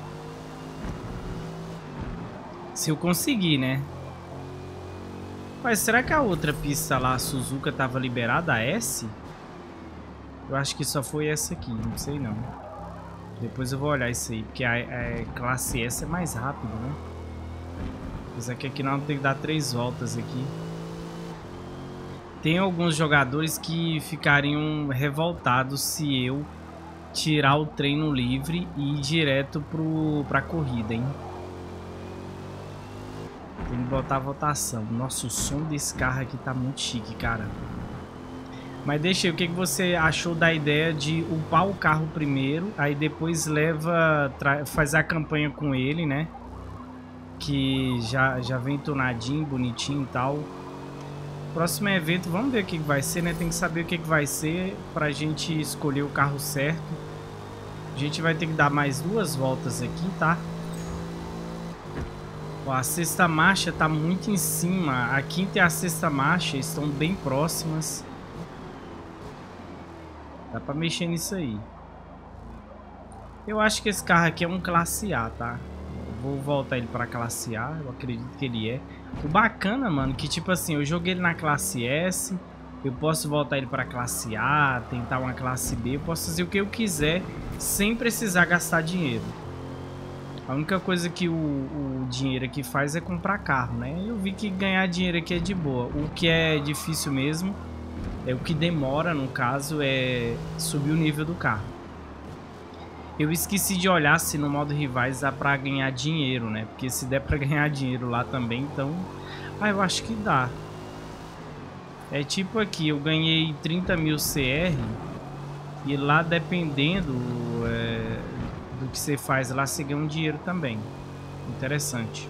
Se eu conseguir, né? Mas será que a outra pista lá, a Suzuka, tava liberada, a S? Eu acho que só foi essa aqui, não sei não. Depois eu vou olhar isso aí, porque a, a classe S é mais rápido, né? Apesar que aqui não tem que dar três voltas aqui. Tem alguns jogadores que ficariam revoltados se eu tirar o treino livre e ir direto pro, pra corrida, hein? Tem que botar a votação. Nossa, o som desse carro aqui tá muito chique, cara. Mas deixa aí, o que, que você achou da ideia de upar o carro primeiro, aí depois leva, faz a campanha com ele, né? Que já, já vem tonadinho, bonitinho e tal. Próximo evento, vamos ver o que, que vai ser, né? Tem que saber o que, que vai ser pra gente escolher o carro certo. A gente vai ter que dar mais duas voltas aqui, tá? Ó, a sexta marcha tá muito em cima. A quinta e a sexta marcha estão bem próximas. Dá pra mexer nisso aí. Eu acho que esse carro aqui é um classe A, tá? Eu vou voltar ele pra classe A. Eu acredito que ele é. O bacana, mano, que tipo assim, eu joguei ele na classe S. Eu posso voltar ele pra classe A, tentar uma classe B. Eu posso fazer o que eu quiser sem precisar gastar dinheiro. A única coisa que o, o dinheiro aqui faz é comprar carro, né? Eu vi que ganhar dinheiro aqui é de boa. O que é difícil mesmo, é o que demora, no caso, é subir o nível do carro. Eu esqueci de olhar se no modo rivais dá pra ganhar dinheiro, né? Porque se der pra ganhar dinheiro lá também, então... Ah, eu acho que dá. É tipo aqui, eu ganhei trinta mil C R e lá dependendo é, do que você faz lá, você ganha um dinheiro também. Interessante.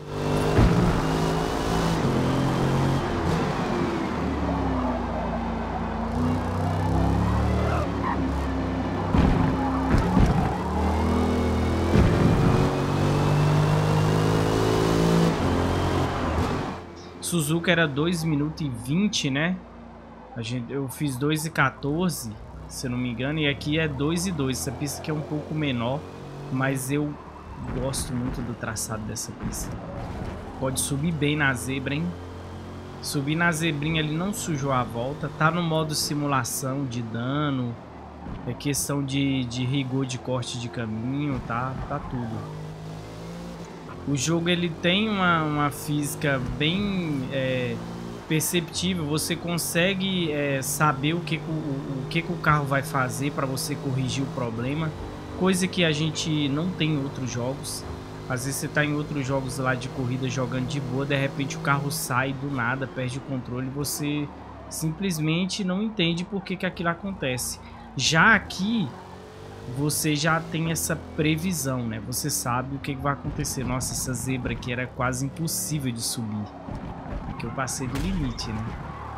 Suzuka era dois minutos e vinte, né? A gente, eu fiz dois e quatorze, se eu não me engano, e aqui é dois e dois. Essa pista aqui é um pouco menor, mas eu gosto muito do traçado dessa pista. Pode subir bem na zebra, hein? Subir na zebrinha, ele não sujou a volta. Tá no modo simulação de dano, é questão de, de rigor de corte de caminho, tá? Tá tudo. O jogo ele tem uma, uma física bem é, perceptível. Você consegue é, saber o que, o, o que, que o carro vai fazer para você corrigir o problema. Coisa que a gente não tem em outros jogos. Às vezes você está em outros jogos lá de corrida jogando de boa, de repente o carro sai do nada, perde o controle e você simplesmente não entende por que, que aquilo acontece. Já aqui você já tem essa previsão, né? Você sabe o que vai acontecer. Nossa, essa zebra aqui era quase impossível de subir, porque eu passei do limite, né?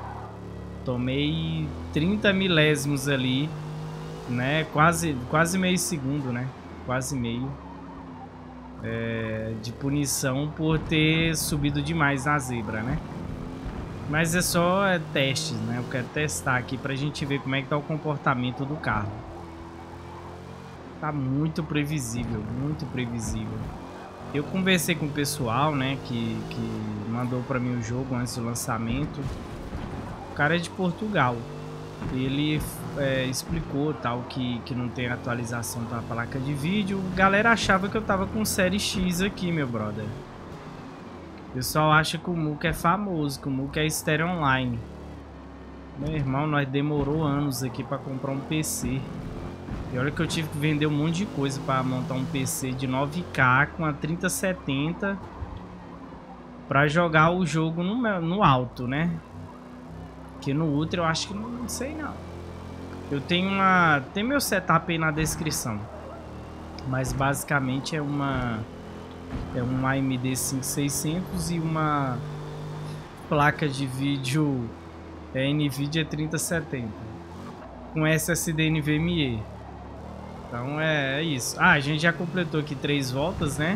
Tomei trinta milésimos ali, né? Quase, quase meio segundo, né? Quase meio é, de punição por ter subido demais na zebra, né? Mas é só é, testes, né? Eu quero testar aqui pra gente ver como é que tá o comportamento do carro. Tá muito previsível, muito previsível. Eu conversei com o pessoal, né, que, que mandou para mim o jogo antes do lançamento. O cara é de Portugal. Ele é, explicou tal que, que não tem atualização da placa de vídeo. A galera achava que eu tava com série X aqui, meu brother. O pessoal acha que o Muka é famoso, que o Muka é estéreo online. Meu irmão, nós demorou anos aqui para comprar um P C. E olha que eu tive que vender um monte de coisa para montar um P C de nove K com a trinta setenta para jogar o jogo no, no alto, né? Que no Ultra eu acho que não, não sei não. Eu tenho uma... Tem meu setup aí na descrição. Mas basicamente é uma... É um A M D cinco mil e seiscentos e uma placa de vídeo é, NVIDIA trinta setenta. Com S S D NVMe. Então é, é isso. Ah, a gente já completou aqui três voltas, né?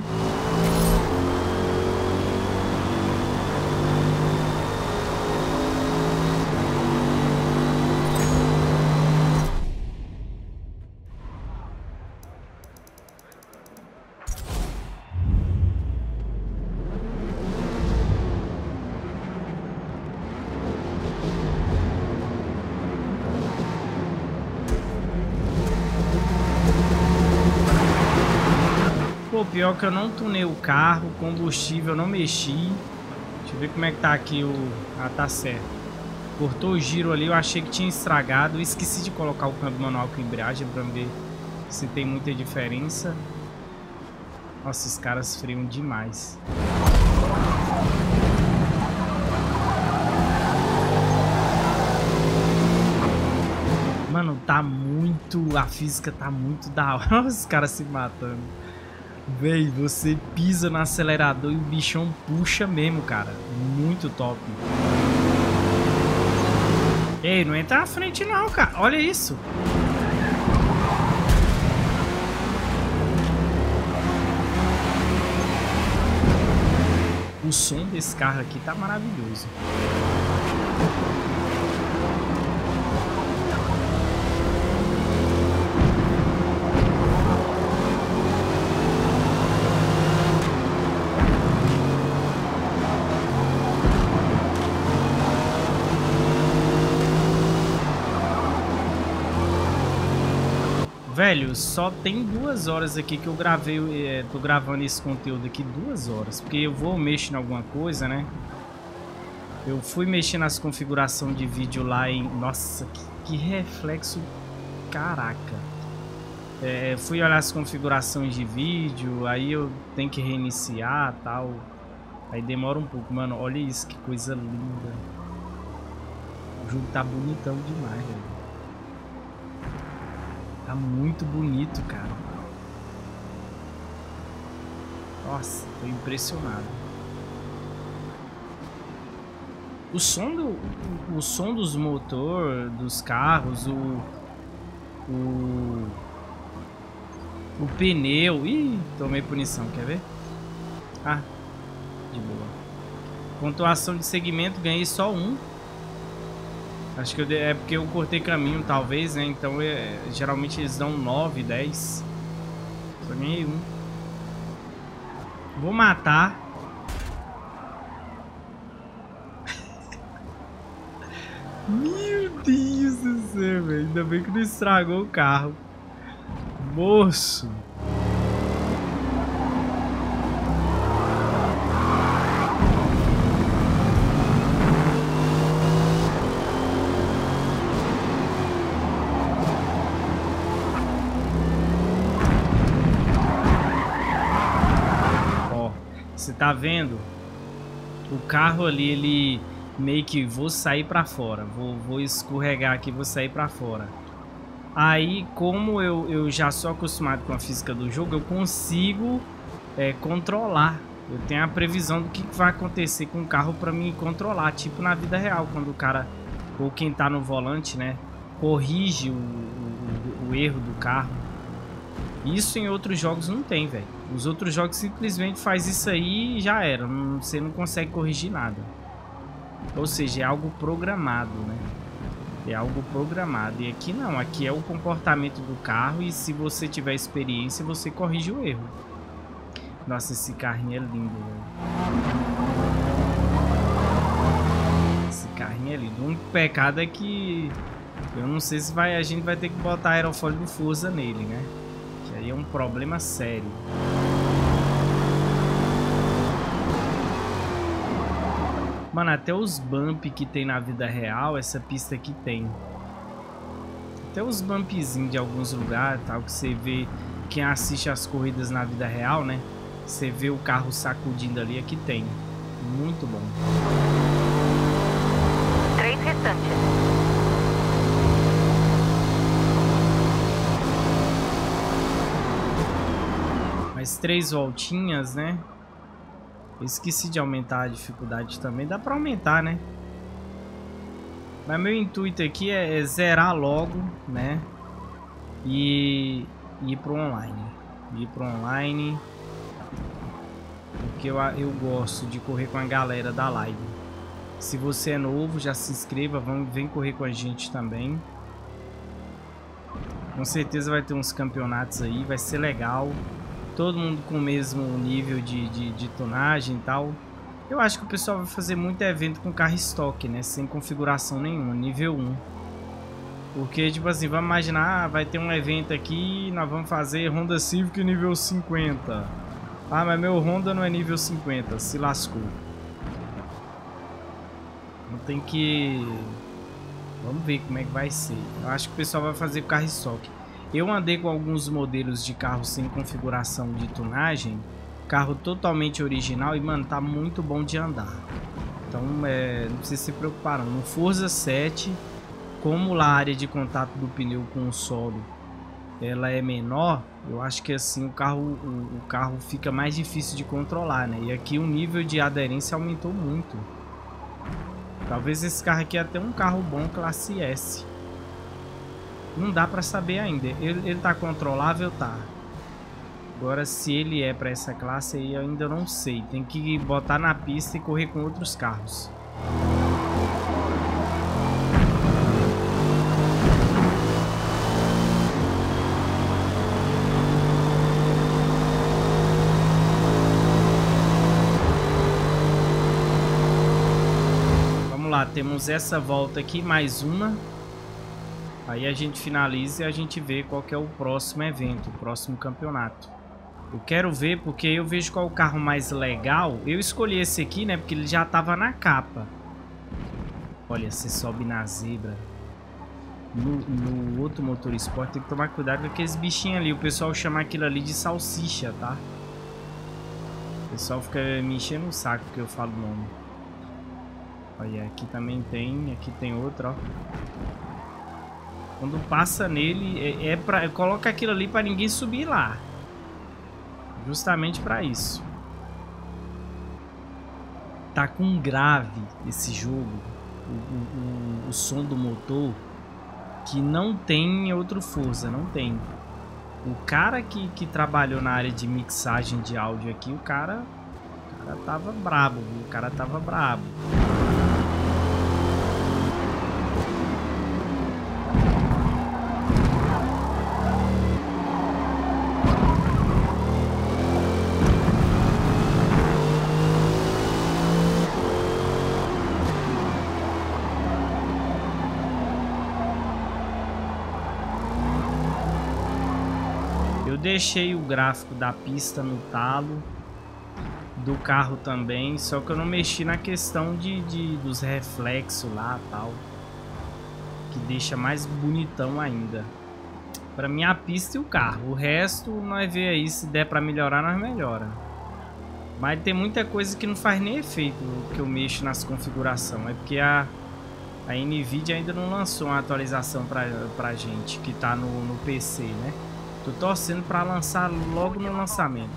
Pô, pior que eu não tunei o carro, combustível eu não mexi. Deixa eu ver como é que tá aqui o... Ah, tá certo. Cortou o giro ali, eu achei que tinha estragado. Eu esqueci de colocar o câmbio manual com embreagem pra ver se tem muita diferença. Nossa, os caras freiam demais. Mano, tá muito... A física tá muito da hora. Os caras se matando. Véi, você pisa no acelerador e o bichão puxa mesmo, cara. Muito top. Ei, não entra na frente não, cara. Olha isso. O som desse carro aqui tá maravilhoso. Velho, só tem duas horas aqui que eu gravei, é, tô gravando esse conteúdo aqui, duas horas, porque eu vou mexer em alguma coisa, né? Eu fui mexer nas configurações de vídeo lá em... Nossa, que, que reflexo, caraca. É, fui olhar as configurações de vídeo, aí eu tenho que reiniciar e tal. Aí demora um pouco, mano, olha isso, que coisa linda. O jogo tá bonitão demais, velho. Tá muito bonito, cara. Nossa, tô impressionado. O som do, o, o som dos motores, dos carros, o, o, o pneu. Ih, tomei punição, quer ver? Ah, de boa. Pontuação de segmento, ganhei só um. Acho que eu, é porque eu cortei caminho, talvez, né? Então, é, geralmente eles dão nove, dez. Só ganhei um. Vou matar. Meu Deus do céu, velho. Ainda bem que não estragou o carro. Moço. Ó, você tá vendo? O carro ali, ele... meio que vou sair pra fora, vou, vou escorregar aqui, vou sair pra fora. Aí, como eu, eu já sou acostumado com a física do jogo, eu consigo é, controlar. Eu tenho a previsão do que vai acontecer com o carro pra me controlar. Tipo na vida real, quando o cara, ou quem tá no volante, né, corrige o, o, o erro do carro. Isso em outros jogos não tem, velho. Os outros jogos simplesmente faz isso aí e já era. Não, você não consegue corrigir nada. Ou seja, é algo programado, né? É algo programado. E aqui não, aqui é o comportamento do carro e se você tiver experiência, você corrige o erro. Nossa, esse carrinho é lindo, velho. Esse carrinho é lindo. O único pecado é que eu não sei se vai, a gente vai ter que botar aerofólio do Forza nele, né? Que aí é um problema sério. Mano, até os bump que tem na vida real, essa pista aqui tem. Até os bumpzinhos de alguns lugares, tal, que você vê, quem assiste as corridas na vida real, né? Você vê o carro sacudindo ali, aqui tem. Muito bom. Três restantes. Mais três voltinhas, né? Eu esqueci de aumentar a dificuldade também. Dá pra aumentar, né? Mas meu intuito aqui é, é zerar logo, né? E, e ir pro online. Ir pro online. Porque eu, eu gosto de correr com a galera da live. Se você é novo, já se inscreva. Vamos, vem correr com a gente também. Com certeza vai ter uns campeonatos aí. Vai ser legal. Todo mundo com o mesmo nível de, de, de tonagem e tal. Eu acho que o pessoal vai fazer muito evento com carro estoque, né? Sem configuração nenhuma, nível um. Porque, tipo assim, vamos imaginar, ah, vai ter um evento aqui, nós vamos fazer Honda Civic nível cinquenta. Ah, mas meu Honda não é nível cinquenta, se lascou. Não tem que... Vamos ver como é que vai ser. Eu acho que o pessoal vai fazer carro estoque. Eu andei com alguns modelos de carro sem configuração de tunagem, carro totalmente original e, mano, tá muito bom de andar. Então, é, não precisa se preocupar não. No Forza sete, como lá a área de contato do pneu com o solo ela é menor, eu acho que assim o carro, o, o carro fica mais difícil de controlar, né? E aqui o nível de aderência aumentou muito. Talvez esse carro aqui é até um carro bom classe S. Não dá pra saber ainda. Ele, ele tá controlável, tá. Agora, se ele é pra essa classe aí, eu ainda não sei. Tem que botar na pista e correr com outros carros. Vamos lá, temos essa volta aqui, mais uma. Aí a gente finaliza e a gente vê qual que é o próximo evento, o próximo campeonato. Eu quero ver porque eu vejo qual é o carro mais legal. Eu escolhi esse aqui, né? Porque ele já tava na capa. Olha, você sobe na zebra. No, no outro motor esporte tem que tomar cuidado com aqueles bichinhos ali. O pessoal chama aquilo ali de salsicha, tá? O pessoal fica me enchendo o saco porque eu falo o nome. Olha, aqui também tem, aqui tem outro, ó. Quando passa nele, é, é pra... Coloca aquilo ali pra ninguém subir lá. Justamente pra isso. Tá com grave esse jogo. O, o, o, o som do motor. Que não tem outro Forza, não tem. O cara que, que trabalhou na área de mixagem de áudio aqui, o cara... O cara tava brabo, o cara tava brabo. Eu deixei o gráfico da pista no talo, do carro também, só que eu não mexi na questão de, de dos reflexos lá tal, que deixa mais bonitão ainda. Pra mim a pista e o carro, o resto nós vê aí, se der pra melhorar nós melhora. Mas tem muita coisa que não faz nem efeito que eu mexo nas configurações, é porque a, a Nvidia ainda não lançou uma atualização pra, pra gente que tá no, no P C, né? Tô torcendo pra lançar logo no lançamento.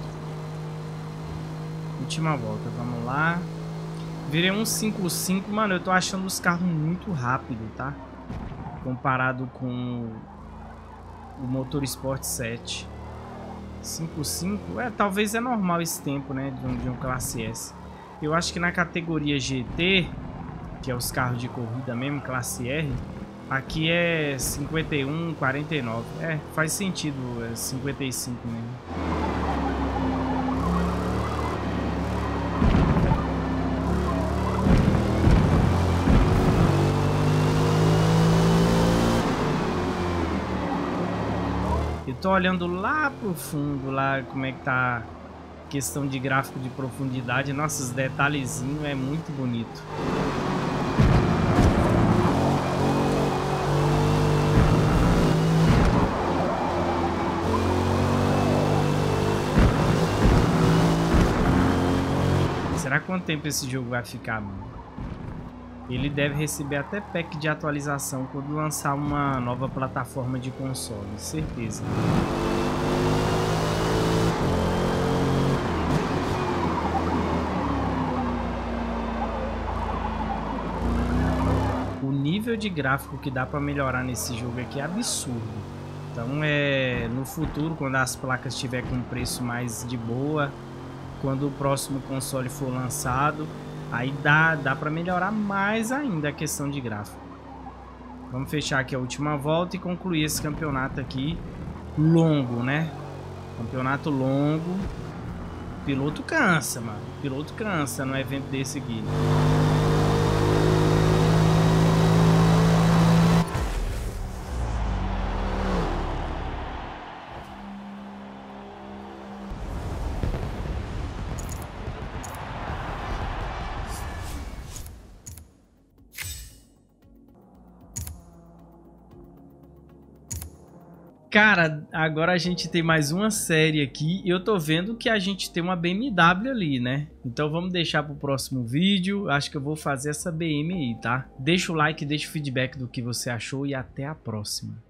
Última volta, vamos lá. Virei um cinco cinco, mano, eu tô achando os carros muito rápido, tá? Comparado com o Motorsport sete. cinco cinco, é, talvez é normal esse tempo, né, de um, de um classe S. Eu acho que na categoria G T, que é os carros de corrida mesmo, classe R, aqui é cinquenta e um, quarenta e nove. É, faz sentido, é cinquenta e cinco mesmo. Eu tô olhando lá pro fundo, lá como é que tá a questão de gráfico de profundidade. Nossa, os detalhezinhos é muito bonito. Será quanto tempo esse jogo vai ficar, mano? Ele deve receber até pack de atualização quando lançar uma nova plataforma de console, certeza. O nível de gráfico que dá para melhorar nesse jogo aqui é absurdo. Então é no futuro, quando as placas estiver com um preço mais de boa, quando o próximo console for lançado, aí dá, dá para melhorar mais ainda a questão de gráfico. Vamos fechar aqui a última volta e concluir esse campeonato aqui longo, né? Campeonato longo. Piloto cansa, mano. Piloto cansa no evento desse aqui. Cara, agora a gente tem mais uma série aqui e eu tô vendo que a gente tem uma B M W ali, né? Então vamos deixar pro próximo vídeo. Acho que eu vou fazer essa B M aí, tá? Deixa o like, deixa o feedback do que você achou e até a próxima.